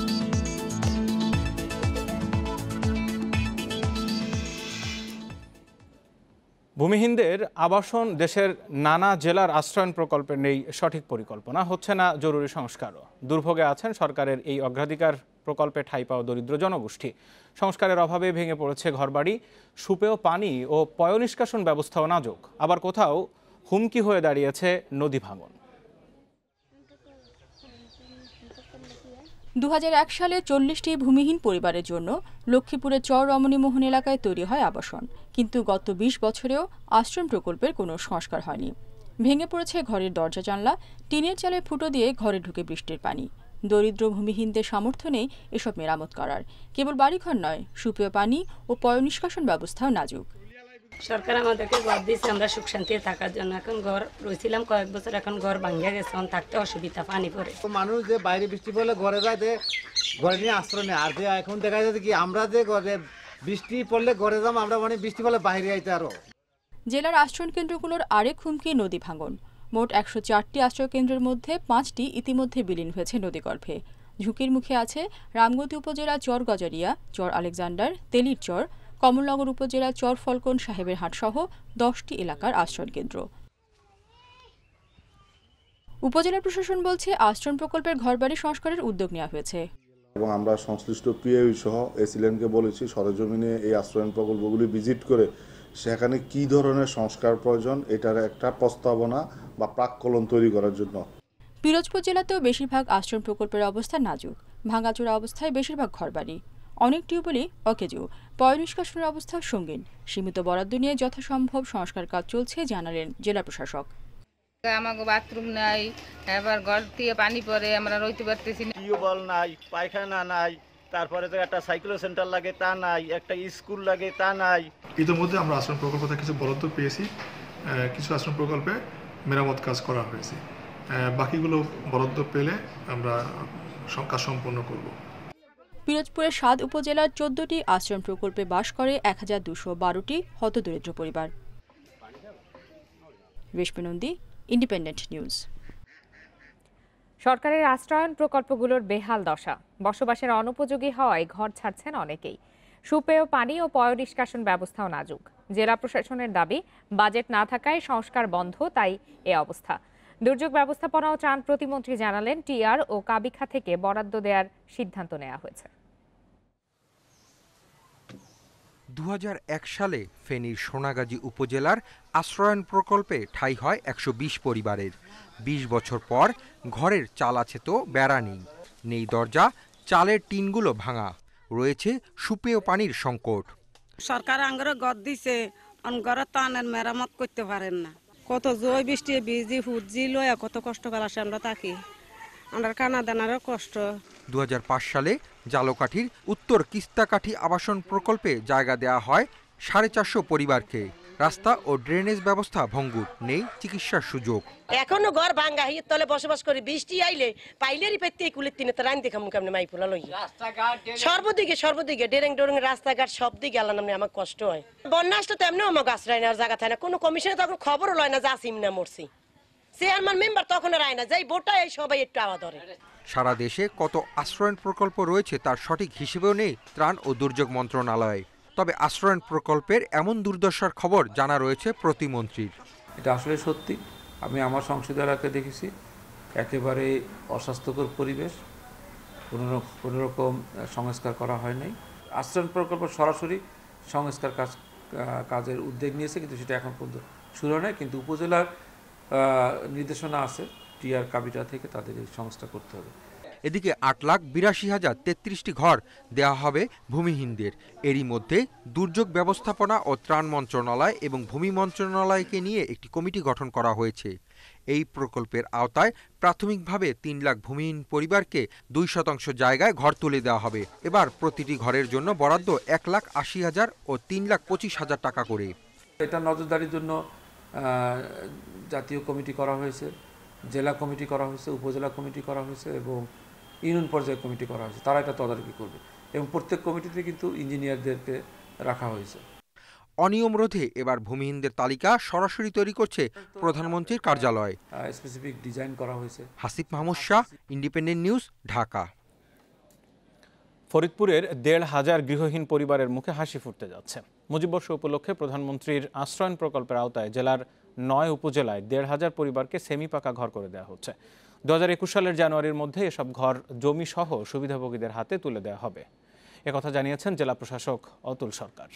[SPEAKER 1] ভূমিহীনদের আবাসন, দেশের নানা জেলার আশ্রয়ণ প্রকল্পের নেই সঠিক পরিকল্পনা, হচ্ছে না জরুরি সংস্কারও। দুর্ভোগে আছেন সরকারের এই অগ্রাধিকার প্রকল্পে ঠাঁই পাওয়া দরিদ্র জনগোষ্ঠী। সংস্কারের অভাবে ভেঙে পড়েছে ঘরবাড়ি, সুপেয় পানি ও পয়ঃনিষ্কাশন ব্যবস্থাও নাজুক। আবার কোথাও হুমকি হয়ে দাঁড়িয়েছে নদী ভাঙন।
[SPEAKER 8] দু হাজার এক সালে চল্লিশটি ভূমিহীন পরিবারের জন্য লক্ষ্মীপুরের চর রমণীমোহন এলাকায় তৈরি হয় আবাসন, কিন্তু গত বিশ বছরেও আশ্রম প্রকল্পের কোনো সংস্কার হয়নি। ভেঙে পড়েছে ঘরের দরজা জানলা, টিনের চালে ফুটো দিয়ে ঘরে ঢুকে বৃষ্টির পানি। দরিদ্র ভূমিহীনদের সামর্থ্য নেই এসব মেরামত করার। কেবল বাড়িঘর নয়, সুপেয় পানি ও পয়ঃনিষ্কাশন ব্যবস্থাও নাজুক।
[SPEAKER 23] সরকার আমাদেরকে ঘর দিয়েছে আমরা সুখ শান্তিতে থাকার জন্য। এখন ঘর রয়েছিলাম কয়েক বছর, এখন ঘর ভাঙিয়া গেছে, এখন থাকতে অসুবিধা, পানি পড়ে।
[SPEAKER 24] মানুষ যে বাইরে বৃষ্টি পড়লে ঘরে যায়, ঘরে নিয়ে আশ্রয় নেয়। আর যে এখন দেখা যাচ্ছে কি আমরা যে ঘরে বৃষ্টি পড়লে ঘরে যাবো, আমরা মানে বৃষ্টি পড়লে বাইরে আইতে আরো।
[SPEAKER 8] জেলার আশ্রয় কেন্দ্রগুলোর আরেক হুমকি নদী ভাঙন। মোট একশো চারটি আশ্রয় কেন্দ্রের মধ্যে পাঁচটি ইতিমধ্যে বিলীন হয়েছে নদীগর্ভে। ঝুঁকির মুখে আছে রামগতি উপজেলা চর গজারিয়া, চর আলেকজান্ডার, তেলির চর, কমলনগর উপজেলা চর ফলকন সাহেবের হাট সহ দশটি এলাকার আশ্রয় কেন্দ্র। উপজেলা প্রশাসন বলছে আশ্রয় প্রকল্পের ঘরবাড়ি সংস্কারের উদ্যোগ নেওয়া হয়েছে
[SPEAKER 25] এবং আমরা সংশ্লিষ্ট পিএইউ সহ এসিলেনকে বলেছি সরেজমিনে এই আশ্রয়ণ প্রকল্পগুলি ভিজিট করে সেখানে কি ধরনের সংস্কার প্রয়োজন এটার একটা প্রস্তাবনা বা প্রাক্কলন তৈরি করার জন্য।
[SPEAKER 8] পিরোজপুর জেলাতেও বেশিরভাগ আশ্রয় প্রকল্পের অবস্থা নাজুক, ভাঙাচোরা অবস্থায় বেশিরভাগ ঘরবাড়ি। অনেক টিউবওয়েলই অকেজো, পয়ঃনিষ্কাশনের অবস্থা সঙ্গীন। সীমিত বরাদ্দ নিয়ে যথাসম্ভব সংস্কার কাজ চলছে জানালেন জেলা প্রশাসক।
[SPEAKER 26] আমাকে বাথরুম নাই, এবার ঘর দিয়ে পানি পড়ে, আমরা রইতে পারতেছি না।
[SPEAKER 27] টিউবওয়েল নাই, পায়খানা নাই, তারপরে তো একটা সাইকেল সেন্টার লাগে তা নাই, একটা স্কুল লাগে তা নাই।
[SPEAKER 28] ইতিমধ্যে আমরা আশ্রম প্রকল্প থেকে কিছু বরাদ্দ পেয়েছি, কিছু আশ্রম প্রকল্পে মেরামত কাজ করা হয়েছে, বাকিগুলো বরাদ্দ পেলে আমরা কাজ সম্পন্ন করব।
[SPEAKER 8] পিরোজপুরের সাত উপজেলার চোদ্দটি আশ্রয় প্রকল্পে বাস করে এক হাজার দুশো বারোটি হতদরিদ্র পরিবার। Reshmi Nandi, Independent News.
[SPEAKER 2] সরকারের আশ্রয়ণ প্রকল্পগুলোর বেহাল দশা, বসবাসের অনুপযোগী হওয়ায় ঘর ছাড়ছেন অনেকেই। সুপেয় পানি ও পয়ঃনিষ্কাশন ব্যবস্থাও নাজুক। জেলা প্রশাসনের দাবি, বাজেট না থাকায় সংস্কার বন্ধ, তাই এ অবস্থা। দুর্যোগ ব্যবস্থাপনা ও ত্রাণ প্রতিমন্ত্রী জানালেন, টিআর ও কাবিখা থেকে বরাদ্দ দেওয়ার সিদ্ধান্ত নেওয়া হয়েছে।
[SPEAKER 29] দু হাজার এক সালে ফেনীর সোনাগাজী উপজেলার আশ্রয়ণ প্রকল্পে ঠাঁই হয় একশো বিশ পরিবারের। বিশ বছর পর ঘরের চাল আছে তো বেড়া নেই, নেই দরজা, চালের টিনগুলো ভাঙা, রয়েছে সুপেয় পানির সংকট।
[SPEAKER 4] সরকার আঙ্গরে গদ দিছে, অনগরে টানের মেরামত করতে পারেন না। কত জয় বৃষ্টি বিজি হুজি লয়া কত কষ্ট করে আসে আমরা থাকি, আমরা কানা দানারও কষ্ট।
[SPEAKER 29] দু হাজার পাঁচ সালে জালকাঠির উত্তর কিস্তাকাঠি আবাসন প্রকল্পে জায়গা দেওয়া হয় সাড়ে চারশো পরিবারকে। রাস্তা ও ড্রেনেজ ব্যবস্থা ভঙ্গুর, নেই চিকিৎসার সুযোগ।
[SPEAKER 5] এখনো ঘর ভাঙ্গা হিত তলে বসবাস করি, বৃষ্টি আইলে পাইলেরই পেতে কুলের তিনে তো রান দেখাম কেমনে মাইপুলা লই। সর্বদিকে সর্বদিকে ডেরেং ডেরেং রাস্তাঘাট সব দিকে আল্লাহ নামে আমার কষ্ট হয়। বন্যা আসলে তো এমনিও আমার আশ্রয় নেওয়ার জায়গা থাকে না, কোনো কমিশনে তখন খবরও লয় না যে আসিম না মরছি। চেয়ারম্যান মেম্বার তখন রায় না, যাই ভোটা এই সবাই একটু আওয়া ধরে।
[SPEAKER 29] সারা দেশে কত আশ্রয়ণ প্রকল্প রয়েছে তার সঠিক হিসেবেও নেই ত্রাণ ও দুর্যোগ মন্ত্রণালয়। তবে আশ্রয়ণ প্রকল্পের এমন দুর্দশার খবর জানা রয়েছে প্রতিমন্ত্রীর।
[SPEAKER 6] এটা আসলে সত্যি, আমি আমার সংসদীয় এলাকায় দেখেছি একেবারে অস্বাস্থ্যকর পরিবেশ, কোনো কোনো রকম সংস্কার করা হয় নাই। আশ্রয়ণ প্রকল্প সরাসরি সংস্কার কাজ কাজের উদ্যোগ নিয়েছে, কিন্তু সেটা এখন পর্যন্ত শুরু হয় নাই। কিন্তু উপজেলার নির্দেশনা আছে টিআর কাবিটা থেকে তাদের এই সংস্কার করতে হবে।
[SPEAKER 29] এদিকে আট লাখ বিরাশি হাজার তেত্রিশটি ঘর দেওয়া হবে ভূমিহীনদের। এরই মধ্যে দুর্যোগ ব্যবস্থাপনা ও ত্রাণ মন্ত্রণালয় এবং ভূমি মন্ত্রণালয়কে নিয়ে একটি কমিটি গঠন করা হয়েছে। এই প্রকল্পের আওতায় প্রাথমিকভাবে তিন লাখ ভূমিহীন পরিবারকে দুই শতাংশ জায়গায় ঘর তুলে দেওয়া হবে। এবার প্রতিটি ঘরের জন্য বরাদ্দ এক লাখ আশি হাজার ও তিন লাখ পঁচিশ হাজার টাকা করে।
[SPEAKER 6] এটা নজরদারির জন্য জাতীয় কমিটি করা হয়েছে, জেলা কমিটি করা হয়েছে, উপজেলা কমিটি করা হয়েছে এবং ইউনিয়ন পর্যায়ে কমিটি করা হয়েছে। তারা এটা তদারকি করবে এবং প্রত্যেক কমিটিতে কিন্তু ইঞ্জিনিয়ারদেরকে রাখা হয়েছে।
[SPEAKER 29] অনিয়ম রোধে এবার ভূমিহীনদের তালিকা সরাসরি তৈরি করছে প্রধানমন্ত্রীর কার্যালয়।
[SPEAKER 6] স্পেসিফিক ডিজাইন করা হয়েছে।
[SPEAKER 29] Hasib Mahmud Shah, Independent News, Dhaka.
[SPEAKER 1] ফরিদপুরের দেড় হাজার গৃহহীন পরিবারের মুখে হাসি ফুটতে যাচ্ছে। মুজিববর্ষ উপলক্ষে প্রধানমন্ত্রীর আশ্রয়ণ প্রকল্পের আওতায় জেলার নয় উপজেলায় দেড় হাজার পরিবারকে সেমি পাকা ঘর করে দেওয়া হচ্ছে। দু হাজার একুশ সালের জানুয়ারির মধ্যে এসব ঘর জমি সহ সুবিধাভোগীদের হাতে তুলে দেওয়া হবে, একথা জানিয়েছেন জেলা প্রশাসক অতুল সরকার।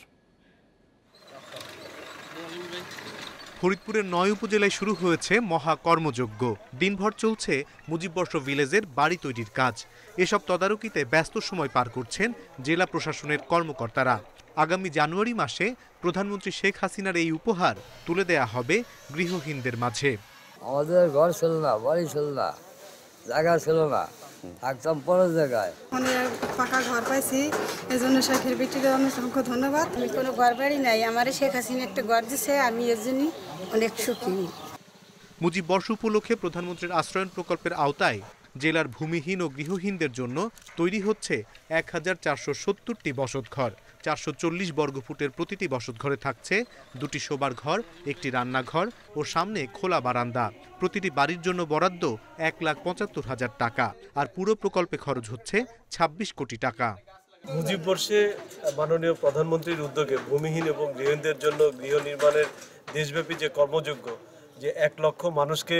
[SPEAKER 16] ফরিদপুরের নয় উপজেলায় শুরু হয়েছে মহা কর্মযজ্ঞ। দিনভর চলছে মুজিববর্ষ ভিলেজের বাড়ি তৈরির কাজ। এসব তদারকিতে ব্যস্ত সময় পার করছেন জেলা প্রশাসনের কর্মকর্তারা। আগামী জানুয়ারি মাসে প্রধানমন্ত্রী শেখ হাসিনার এই উপহার তুলে দেয়া হবে গৃহহীনদের মাঝে।
[SPEAKER 7] আমাদের ঘর ছিল না, বাড়ি ছিল না, জায়গা ছিল না, থাকতাম পরের জায়গায়।
[SPEAKER 9] অনেক পাকা ঘর পাইছি, এই জন্য শেখের বেটিকে অসংখ্য ধন্যবাদ।
[SPEAKER 10] আমি কোনো ঘর বাড়ি নাই, আমার শেখ হাসিনা একটা ঘর দিছে, আমি এর জন্য অনেক সুখী।
[SPEAKER 16] মুজিববর্ষ উপলক্ষে প্রধানমন্ত্রীর আশ্রয়ণ প্রকল্পের আওতায় জেলার ভূমিহীন ও গৃহহীনদের জন্য তৈরি হচ্ছে এক হাজার চারশো সত্তরটি বসতঘর। চারশো চল্লিশ বর্গফুটের প্রতিটি বসতঘরে থাকছে দুটি শোবার ঘর, একটি রান্নাঘর ও সামনে খোলা বারান্দা। প্রতিটি বাড়ির জন্য বরাদ্দ এক লাখ পঁচাত্তর হাজার টাকা, আর পুরো প্রকল্পে খরচ হচ্ছে ছাব্বিশ কোটি টাকা।
[SPEAKER 11] মুজিববর্ষে মাননীয় প্রধানমন্ত্রীর উদ্যোগে ভূমিহীন এবং গৃহহীনদের জন্য গৃহ নির্মাণের দেশব্যাপী যে কর্মযজ্ঞ, যে এক লক্ষ মানুষকে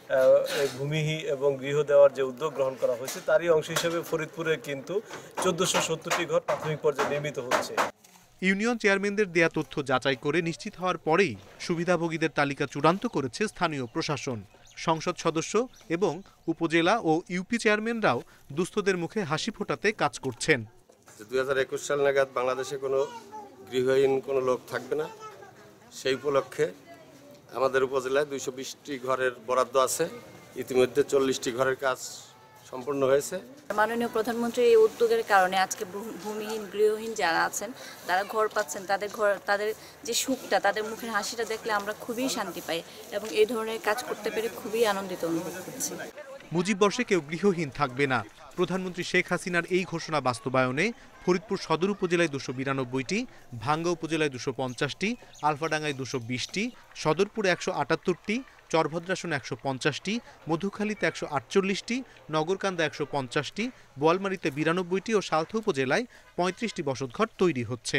[SPEAKER 11] ভূমিহীন এবং গৃহ দেওয়ার যে উদ্যোগ গ্রহণ করা হয়েছে, তারই অংশ হিসেবে ফরিদপুরে কিন্তু চোদ্দশো সত্তরটি ঘর প্রাথমিক পর্যায়ে নির্মিত হচ্ছে।
[SPEAKER 16] ইউনিয়ন চেয়ারম্যানদের দেয়া তথ্য যাচাই করে নিশ্চিত হওয়ার পরেই সুবিধাভোগীদের তালিকা চূড়ান্ত করেছে স্থানীয় প্রশাসন। সংসদ সদস্য এবং উপজেলা ও ইউপি চেয়ারম্যানরাও দুস্থদের মুখে হাসি ফোটাতে কাজ করছেন।
[SPEAKER 13] দুই হাজার একুশ সাল নাগাদ বাংলাদেশে কোনো গৃহহীন কোনো লোক থাকবে না, সেই উপলক্ষে আমাদের উপজেলায় দুইশো বিশটি ঘরের বরাদ্দ আছে। ইতিমধ্যে চল্লিশটি ঘরের কাজ সম্পূর্ণ হয়েছে।
[SPEAKER 14] মাননীয় প্রধানমন্ত্রীর এই উদ্যোগের কারণে আজকে ভূমিহীন গৃহহীন যারা আছেন তারা ঘর পাচ্ছেন। তাদের ঘর, তাদের যে সুখটা, তাদের মুখের হাসিটা দেখলে আমরা খুবই শান্তি পাই এবং এই ধরনের কাজ করতে পেরে খুবই আনন্দিত অনুভব করছি।
[SPEAKER 16] মুজিববর্ষে কেউ গৃহহীন থাকবে না। প্রধানমন্ত্রী শেখ হাসিনার এই ঘোষণা বাস্তবায়নে ফরিদপুর সদর উপজেলায় দুশো বিরানব্বইটি, ভাঙ্গা উপজেলায় দুশো পঞ্চাশটি, আলফাডাঙ্গায় দুশো বিশটি, সদরপুরে একশো আটাত্তরটি, চরভদ্রাসনে একশো পঞ্চাশটি, মধুখালীতে একশো আটচল্লিশটি, নগরকান্দা একশো পঞ্চাশটি, বোয়ালমারীতে বিরানব্বইটি ও সালথা উপজেলায় পঁয়ত্রিশটি বসতঘর তৈরি হচ্ছে।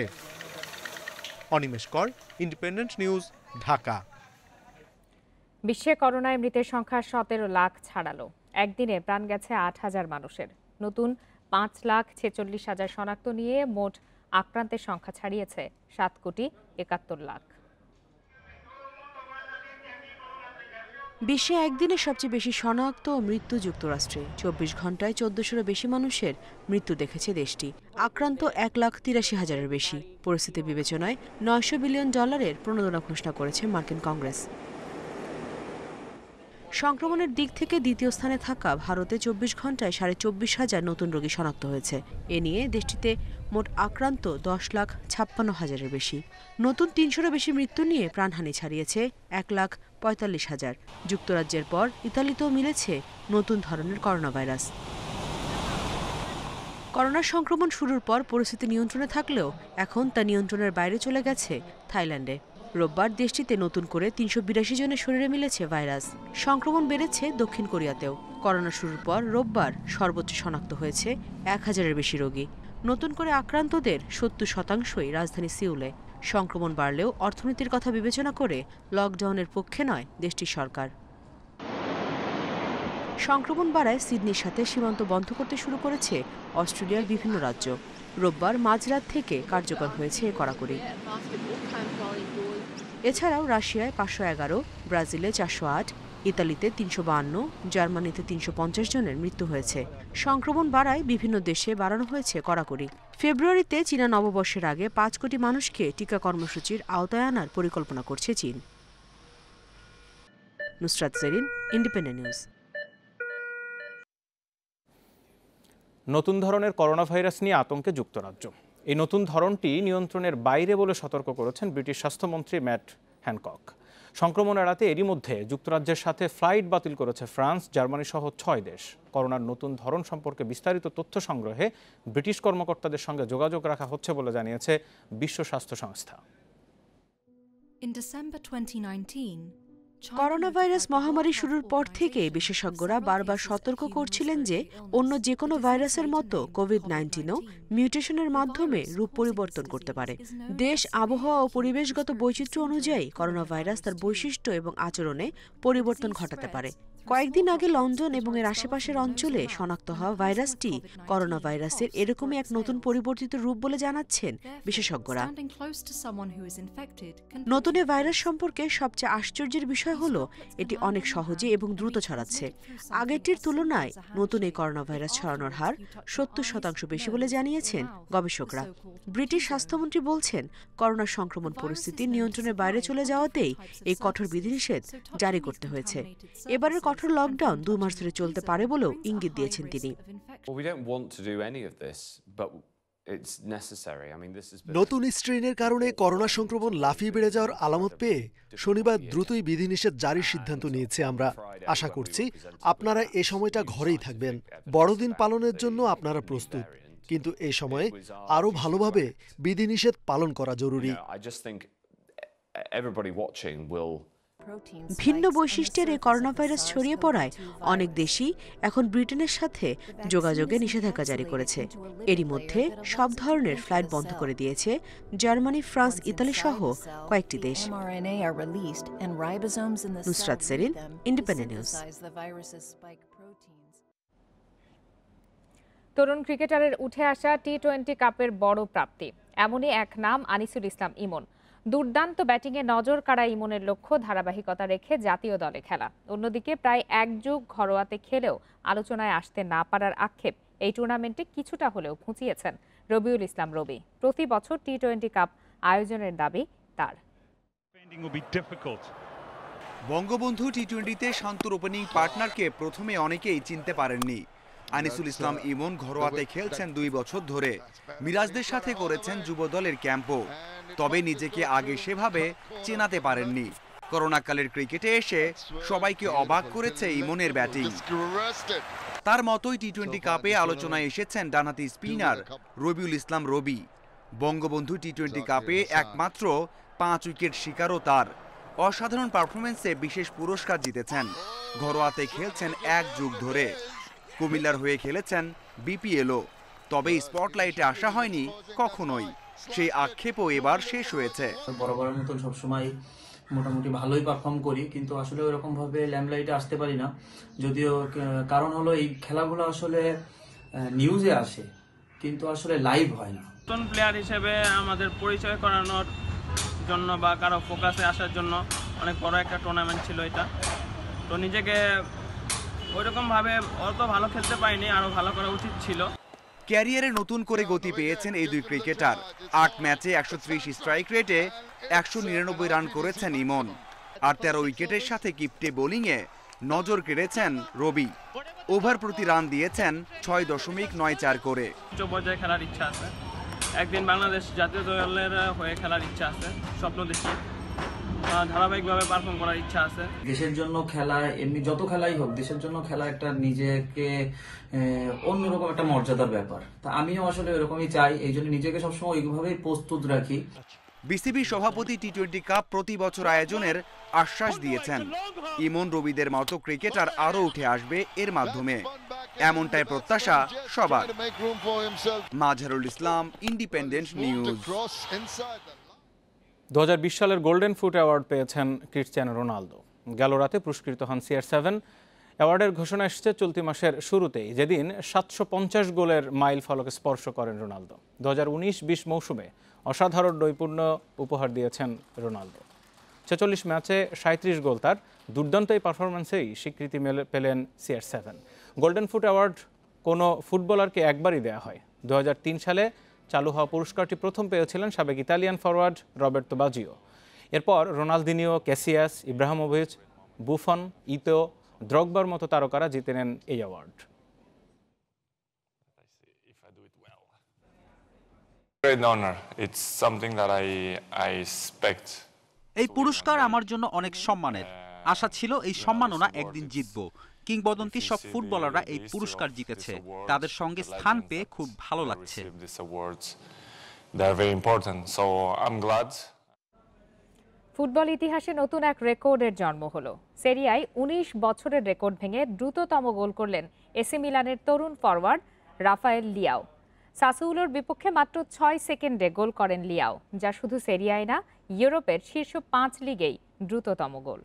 [SPEAKER 16] অনিমেষ কর, ইন্ডিপেন্ডেন্ট নিউজ, ঢাকা।
[SPEAKER 2] বিশ্বে করোনায় মৃতের সংখ্যা সতেরো লাখ ছাড়ালো। একদিনে প্রাণ গেছে আট হাজার মানুষের। নতুন পাঁচ লাখ ছেচল্লিশ হাজার শনাক্ত নিয়ে মোট আক্রান্তের সংখ্যা ছাড়িয়েছে সাত কোটি একাত্তর লাখ।
[SPEAKER 3] বিশ্বে একদিনে সবচেয়ে বেশি শনাক্ত ও মৃত্যু যুক্তরাষ্ট্রে। চব্বিশ ঘন্টায় চোদ্দশোরও বেশি মানুষের মৃত্যু দেখেছে দেশটি। আক্রান্ত এক লাখ তিরাশি হাজারের বেশি। পরিস্থিতি বিবেচনায় নয়শো বিলিয়ন ডলারের প্রণোদনা ঘোষণা করেছে মার্কিন কংগ্রেস। সংক্রমণের দিক থেকে দ্বিতীয় স্থানে থাকা ভারতে চব্বিশ ঘন্টায় সাড়ে চব্বিশ হাজার নতুন রোগী শনাক্ত হয়েছে। এ নিয়ে দেশটিতে মোট আক্রান্ত দশ লাখ ছাপ্পান্ন হাজারের বেশি। নতুন তিনশোরও বেশি মৃত্যু নিয়ে প্রাণহানি ছাড়িয়েছে এক লাখ পঁয়তাল্লিশ হাজার। যুক্তরাজ্যের পর ইতালিতেও মিলেছে নতুন ধরনের করোনা ভাইরাস। করোনা সংক্রমণ শুরুর পর পরিস্থিতি নিয়ন্ত্রণে থাকলেও এখন তা নিয়ন্ত্রণের বাইরে চলে গেছে থাইল্যান্ডে। রোববার দেশটিতে নতুন করে তিনশো বিরাশি জনের শরীরে মিলেছে ভাইরাস। সংক্রমণ বেড়েছে দক্ষিণ কোরিয়াতেও। করোনা শুরুর পর রোববার সর্বোচ্চ শনাক্ত হয়েছে এক হাজারের বেশি রোগী। নতুন করে আক্রান্তদের সত্তর শতাংশই রাজধানী সিউলে। সংক্রমণ বাড়লেও অর্থনীতির কথা বিবেচনা করে লকডাউনের পক্ষে নয় দেশটির সরকার। সংক্রমণ বাড়ায় সিডনির সাথে সীমান্ত বন্ধ করতে শুরু করেছে অস্ট্রেলিয়ার বিভিন্ন রাজ্য। রোববার মাঝরাত থেকে কার্যকর হয়েছে এ কড়াকড়ি। এছাড়াও রাশিয়ায় পাঁচশো এগারো, ব্রাজিলে চারশো আট, ইতালিতে তিনশো বাহান্ন, জার্মানিতে তিনশো পঞ্চাশ জনের মৃত্যু হয়েছে। সংক্রমণ বাড়ায় বিভিন্ন দেশে বাড়ানো হয়েছে কড়াকড়ি। ফেব্রুয়ারিতে চীনা নববর্ষের আগে পাঁচ কোটি মানুষকে টিকা কর্মসূচির আওতায় আনার পরিকল্পনা করছে চীন। Nusrat Serin, Independent News.
[SPEAKER 1] নতুন ধরনের করোনা ভাইরাস নিয়ে আতঙ্কে যুক্তরাজ্য। এই নতুন ধরনটি নিয়ন্ত্রণের বাইরে বলে সতর্ক করেছেন ব্রিটিশ স্বাস্থ্যমন্ত্রী ম্যাট হ্যানকক। সংক্রমণ এড়াতে এরই মধ্যে যুক্তরাজ্যের সাথে ফ্লাইট বাতিল করেছে ফ্রান্স, জার্মানি সহ ছয় দেশ। করোনার নতুন ধরন সম্পর্কে বিস্তারিত তথ্য সংগ্রহে ব্রিটিশ কর্মকর্তাদের সঙ্গে যোগাযোগ রাখা হচ্ছে বলে জানিয়েছে বিশ্ব স্বাস্থ্য সংস্থা।
[SPEAKER 3] করোনা ভাইরাস মহামারী শুরুর পর থেকে বিশেষজ্ঞরা বারবার সতর্ক করছিলেন যে অন্য যে কোনো ভাইরাসের মতো কোভিড নাইন্টিনও মিউটেশনের মাধ্যমে রূপ পরিবর্তন করতে পারে। দেশ, আবহাওয়া ও পরিবেশগত বৈচিত্র্য অনুযায়ী করোনা ভাইরাস তার বৈশিষ্ট্য এবং আচরণে পরিবর্তন ঘটাতে পারে। কয়েকদিন আগে লন্ডন এবং এর আশেপাশের অঞ্চলে শনাক্ত হওয়া ভাইরাসটি করোনা ভাইরাসের এরকমই এক নতুন পরিবর্তিত রূপ বলে জানাচ্ছেন বিশেষজ্ঞরা। নতুন এ ভাইরাস সম্পর্কে সবচেয়ে আশ্চর্যের বিষয় হলো এটি অনেক সহজে এবং দ্রুত ছড়াচ্ছে। আগেরটির তুলনায় নতুন এই করোনা ভাইরাস ছড়ানোর হার সত্তর শতাংশ বেশি বলে জানিয়েছেন গবেষকরা। ব্রিটিশ স্বাস্থ্যমন্ত্রী বলছেন, করোনা সংক্রমণ পরিস্থিতি নিয়ন্ত্রণের বাইরে চলে যাওয়াতেই এই কঠোর বিধিনিষেধ জারি করতে হয়েছে। এবারের কঠোর লকডাউন দুই মাস ধরে চলতে পারে বলেও ইঙ্গিত দিয়েছেন তিনি।
[SPEAKER 12] নতুন স্ট্রেনের কারণে করোনা সংক্রমণ লাফিয়ে বেড়ে যাওয়ার আলামত পেয়ে শনিবার দ্রুতই বিধিনিষেধ জারির সিদ্ধান্ত নিয়েছে আমরা। আশা করছি আপনারা এ সময়টা ঘরেই থাকবেন। বড়দিন পালনের জন্য আপনারা প্রস্তুত, কিন্তু এই সময়ে আরো ভালোভাবে বিধিনিষেধ পালন করা জরুরি।
[SPEAKER 3] ভিন্ন বৈশিষ্ট্যের এই করোনা ভাইরাস ছড়িয়ে পড়ায় অনেক দেশই এখন ব্রিটেনের সাথে যোগাযোগে নিষেধাজ্ঞা জারি করেছে। এরই মধ্যে সব ধরনের ফ্লাইট বন্ধ করে দিয়েছে জার্মানি, ফ্রান্স, ইতালি সহ কয়েকটি দেশ। Nusrat Serin, Independent News.
[SPEAKER 2] তরুণ ক্রিকেটারের উঠে আসা টি টোয়েন্টি কাপের বড় প্রাপ্তি, এমনই এক নাম আনিসুল ইসলাম ইমন। দুর্দান্ত ব্যাটিংয়ে নজর কাড়া ইমনের লক্ষ্য ধারাবাহিকতা রেখে জাতীয় দলে খেলা। অন্যদিকে প্রায় এক যুগ ঘরোয়াতে খেলেও আলোচনায় আসতে না পারার আক্ষেপ এই টুর্নামেন্টে কিছুটা হলেও ঘুচিয়েছেন রবিউল ইসলাম রবি। প্রতি বছর টি টোয়েন্টি কাপ আয়োজনের দাবি তার।
[SPEAKER 15] বঙ্গবন্ধু টি টোয়েন্টিতে শান্তর ওপেনিং পার্টনারকে প্রথমে অনেকেই চিনতে পারেননি। আনিসুল ইসলাম ইমন ঘরোয়াতে খেলছেন দুই বছর ধরে। মিরাজদের সাথে করেছেন যুব দলের ক্যাম্পও, তবে নিজেকে আগে সেভাবে চেনাতে পারেননি। করোনাকালের ক্রিকেটে এসে সবাইকে অবাক করেছে ইমনের ব্যাটিং। তার মতোই টি টোয়েন্টি কাপে আলোচনায় এসেছেন ডানহাতি spinner Rabiul Islam Robi. Bangabandhu T twenty কাপে একমাত্র পাঁচ উইকেট শিকারও তার। অসাধারণ পারফরমেন্সে বিশেষ পুরস্কার জিতেছেন। ঘরোয়াতে খেলছেন এক যুগ ধরে। কুমিল্লার হয়ে খেলেছেন বিপিএলও, তবে স্পটলাইটে আসা হয়নি কখনোই। সেই আক্ষেপও এবার শেষ হয়েছে।
[SPEAKER 17] বরাবরের মতন সবসময় মোটামুটি ভালোই পারফর্ম করি, কিন্তু আসলে ওরকম ভাবে ল্যামলাইটে আসতে পারি না। যদিও কারণ হলো এই খেলাগুলো আসলে নিউজে আসে, কিন্তু আসলে লাইভ হয় না।
[SPEAKER 18] নতুন প্লেয়ার হিসেবে আমাদের পরিচয় করানোর জন্য বা কারো ফোকাসে আসার জন্য অনেক বড় একটা টুর্নামেন্ট ছিল এটা। তো নিজেকে ওইরকমভাবে অত ভালো খেলতে পারিনি, আরও ভালো করা উচিত ছিল।
[SPEAKER 15] ক্যারিয়ারে নতুন করে গতি পেয়েছেন এই দুই ক্রিকেটার। আট ম্যাচে একশো ত্রিশ স্ট্রাইক রেটে একশো নিরানব্বই রান করেছেন ইমন, আর তেরো উইকেটের সাথে কিপ্টে বোলিংয়ে নজর কেড়েছেন রবি। ওভার প্রতি রান দিয়েছেন ছয় দশমিক নয় চার করে।
[SPEAKER 18] উচ্চ পর্যায়ে খেলার ইচ্ছা আছে, একদিন বাংলাদেশ জাতীয় দলের হয়ে খেলার ইচ্ছা আছে, স্বপ্ন দেখি ধারাবাহিকভাবে পারফর্ম করার ইচ্ছা আছে।
[SPEAKER 17] দেশের জন্য খেলা, এমনি যত খেলাই হোক, দেশের জন্য খেলা একটা নিজেকে অন্যরকম একটা মর্যাদার ব্যাপার। তা আমিও আসলে এরকমই চাই, এই জন্য নিজেকে সবসময় ওইভাবেই প্রস্তুত রাখি।
[SPEAKER 15] বিসিবি সভাপতি টি টোয়েন্টি কাপ প্রতি বছর আয়োজনের আশ্বাস দিয়েছেন। ইমন রবিদের মতো ক্রিকেটার আরও উঠে আসবে এর মাধ্যমে, এমনটাই প্রত্যাশা সবার। Mazharul Islam, independent News.
[SPEAKER 1] দু হাজার বিশ সালের গোল্ডেন ফুট অ্যাওয়ার্ড পেয়েছেন ক্রিস্টিয়ানো রোনালদো। গেল রাতে পুরস্কৃত হন সি আর সেভেন। অ্যাওয়ার্ডের ঘোষণা এসেছে চলতি মাসের শুরুতেই, যেদিন সাতশো পঞ্চাশ গোলের মাইল ফলকে স্পর্শ করেন রোনালদো। দু হাজার উনিশ বিশ মৌসুমে অসাধারণ নৈপুণ্য উপহার দিয়েছেন রোনালদো। ছেচল্লিশ ম্যাচে সাঁত্রিশ গোল, তার দুর্দান্ত এই পারফরমেন্সেই স্বীকৃতি পেলেন C R seven. Golden foot award কোনো ফুটবলারকে একবারই দেওয়া হয়। দু হাজার তিন সালে চালু হওয়া পুরস্কারটি প্রথম পেয়েছিলেন সাবেক ইতালিয়ান ফরওয়ার্ড রবের্তো বাজিও। এরপর Ronaldinho, Casillas, Ibrahimovic, Buffon, Eto'o, দ্রগবার মতো তারকারা জিতে নেন এই অ্যাওয়ার্ড।
[SPEAKER 19] এই পুরস্কার আমার জন্য অনেক সম্মানের। আশা ছিল এই সম্মাননা একদিন জিতব। কিংবদন্তি সব ফুটবলাররা এই পুরস্কার জিতেছে, তাদের সঙ্গে স্থান পেয়ে খুব ভালো লাগছে।
[SPEAKER 2] ফুটবল ইতিহাসে নতুন এক রেকর্ডের জন্ম হলো। সেরিয়ায় উনিশ বছরের রেকর্ড ভেঙে দ্রুততম গোল করলেন এসি মিলানের তরুণ ফরওয়ার্ড রাফায়েল লিয়াও। সাসুউলোর বিপক্ষে মাত্র ছয় সেকেন্ডে গোল করেন লিয়াও, যা শুধু সেরিয়ায় না, ইউরোপের শীর্ষ পাঁচ লিগেই দ্রুততম গোল।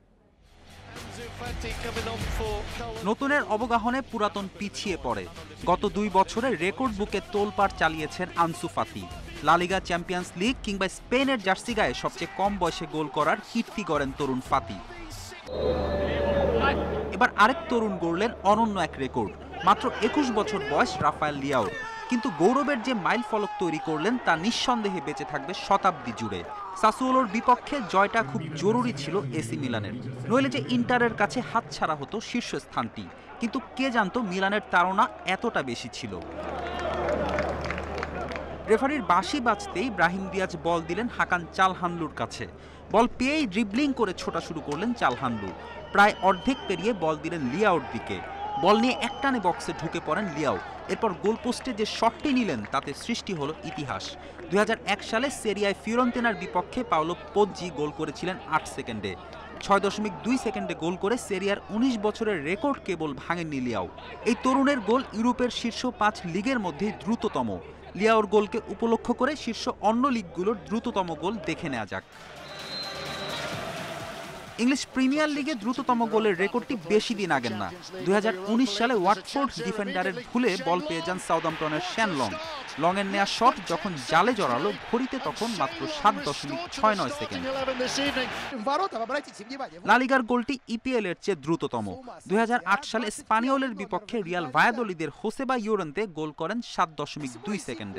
[SPEAKER 19] নতুনের অবগাহনে পুরাতন পিছিয়ে পড়ে। গত দুই বছরে রেকর্ড বুকে তোলপাড় চালিয়েছেন আনসু ফাতি। লা লিগা, চ্যাম্পিয়ন্স লিগ কিংবা স্পেনের জার্সি গায়ে সবচেয়ে কম বয়সে গোল করার কীর্তি গড়েন তরুণ ফাতি। এবার আরেক তরুণ গড়লেন অনন্য এক রেকর্ড। মাত্র একুশ বছর বয়স রাফায়েল লিয়াও, কিন্তু গৌরবের যে মাইল ফলক তৈরি করলেন তা নিঃসন্দেহে বেঁচে থাকবে শতাব্দী জুড়ে। সাসুওলোর বিপক্ষে জয়টা খুব জরুরি ছিল এসি মিলানের, নইলে যে ইন্টারের কাছে হাতছাড়া হতো শীর্ষস্থানটি। কিন্তু কে জানতো মিলানের তাড়না এতটা বেশি ছিল। রেফারির বাঁশি বাজতেই ব্রাহিম দিয়াজ বল দিলেন হাকান চালহানলুর কাছে। বল পেয়েই ড্রিবলিং করে ছোটা শুরু করলেন চালহানলু। প্রায় অর্ধেক পেরিয়ে বল দিলেন লিয়াওর দিকে। বল নিয়ে একটানে বক্সে ঢুকে পড়েন লিয়াও। এরপর গোলপোস্টে যে শটটি নিলেন তাতে সৃষ্টি হলো ইতিহাস। দুই হাজার এক সালে সেরিয়ায় ফিওরেন্তিনার বিপক্ষে পাওলো পোজ্জি গোল করেছিলেন আট সেকেন্ডে। ছয় দশমিক দুই সেকেন্ডে গোল করে সেরিয়ার উনিশ বছরের রেকর্ড কেবল ভাঙেননি লিয়াও। এই তরুণের গোল ইউরোপের শীর্ষ পাঁচ লিগের মধ্যে দ্রুততম। লিয়াওর গোলকে উপলক্ষ করে শীর্ষ অন্য লিগগুলোর দ্রুততম গোল দেখে নেওয়া যাক। ইংলিশ প্রিমিয়ার লিগে দ্রুততম গোলের রেকর্ডটি বেশি দিন আগের না। দুই হাজার উনিশ সালে ওয়াটফোর্ড ডিফেন্ডারের ভুলে বল পেয়ে যান সাউদাম্পটনের শ্যান লং। লংয়ের নেয়া শট যখন জালে জড়ালো, ঘড়িতে তখন মাত্র সাত দশমিক ছয় নয় সেকেন্ড। লা লিগার গোলটি ইপিএল এর চেয়ে দ্রুততম। দুই হাজার আট সালে স্পানিওলের বিপক্ষে রিয়াল ভায়াদোলিদের হোসেবা ইউরেন্তে গোল করেন সাত দশমিক দুই সেকেন্ডে।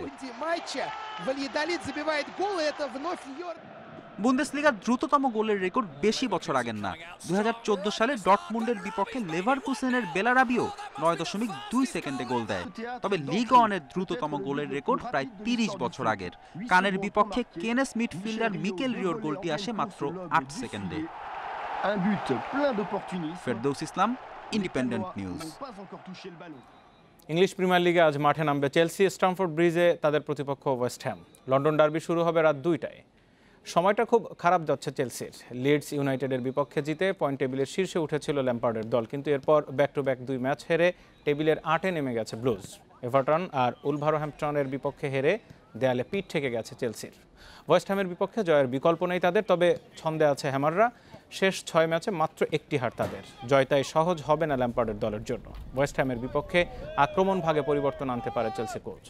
[SPEAKER 19] বুন্দেসলিগার দ্রুততম গোলের রেকর্ড বেশি বছর আগের না। দুই হাজার চোদ্দ সালে ডর্টমুন্ডের বিপক্ষে লেভারকুসেনের বেলারাবিও নয় দশমিক দুই সেকেন্ডে গোল দেয়। তবে লিগ ওয়ানের দ্রুততম গোলের রেকর্ড প্রায় তিরিশ বছর আগের। কানের বিপক্ষে কেনেস মিডফিল্ডার মিকেল রিওর গোলটি আসে মাত্র আট সেকেন্ডে। Ferdous Islam, independent news.
[SPEAKER 1] English premier লিগে আজ মাঠে নামবে চেলসি। স্ট্যামফোর্ড ব্রিজে তাদের প্রতিপক্ষ ওয়েস্ট হ্যাম। লন্ডন ডার্বি শুরু হবে রাত দুইটায়। সময়টা খুব খারাপ যাচ্ছে চেলসির। লিডস ইউনাইটেডের বিপক্ষে জিতে পয়েন্ট টেবিলের শীর্ষে উঠেছিল ল্যাম্পার্ডের দল, কিন্তু এরপর ব্যাক টু ব্যাক দুই ম্যাচ হেরে টেবিলের আটে নেমে গেছে ব্লুজ। এভারটন আর উলভারহ্যাম্পটনের বিপক্ষে হেরে দেয়ালে পিঠ ঠেকে গেছে চেলসির। ওয়েস্ট হ্যামের বিপক্ষে জয়ের বিকল্প নেই তাদের, তবে ছন্দে আছে হ্যামাররা। শেষ ছয় ম্যাচে মাত্র একটি হার তাদের। জয় তাই সহজ হবে না ল্যাম্পার্ডের দলের জন্য। ওয়েস্ট হ্যামের বিপক্ষে আক্রমণ ভাগে পরিবর্তন আনতে পারে চেলসি কোচ।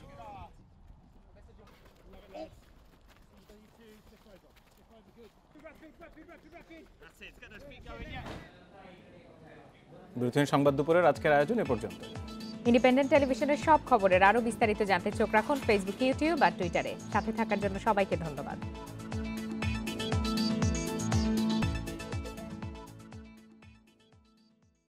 [SPEAKER 1] বুলেটিন সংবাদ দুপুরের আজকের আয়োজন এ পর্যন্ত।
[SPEAKER 2] ইন্ডিপেন্ডেন্ট টেলিভিশনের সব খবরের আরও বিস্তারিত জানতে চোখ রাখুন ফেসবুক, ইউটিউব আর টুইটারে। সাথে থাকার জন্য সবাইকে ধন্যবাদ।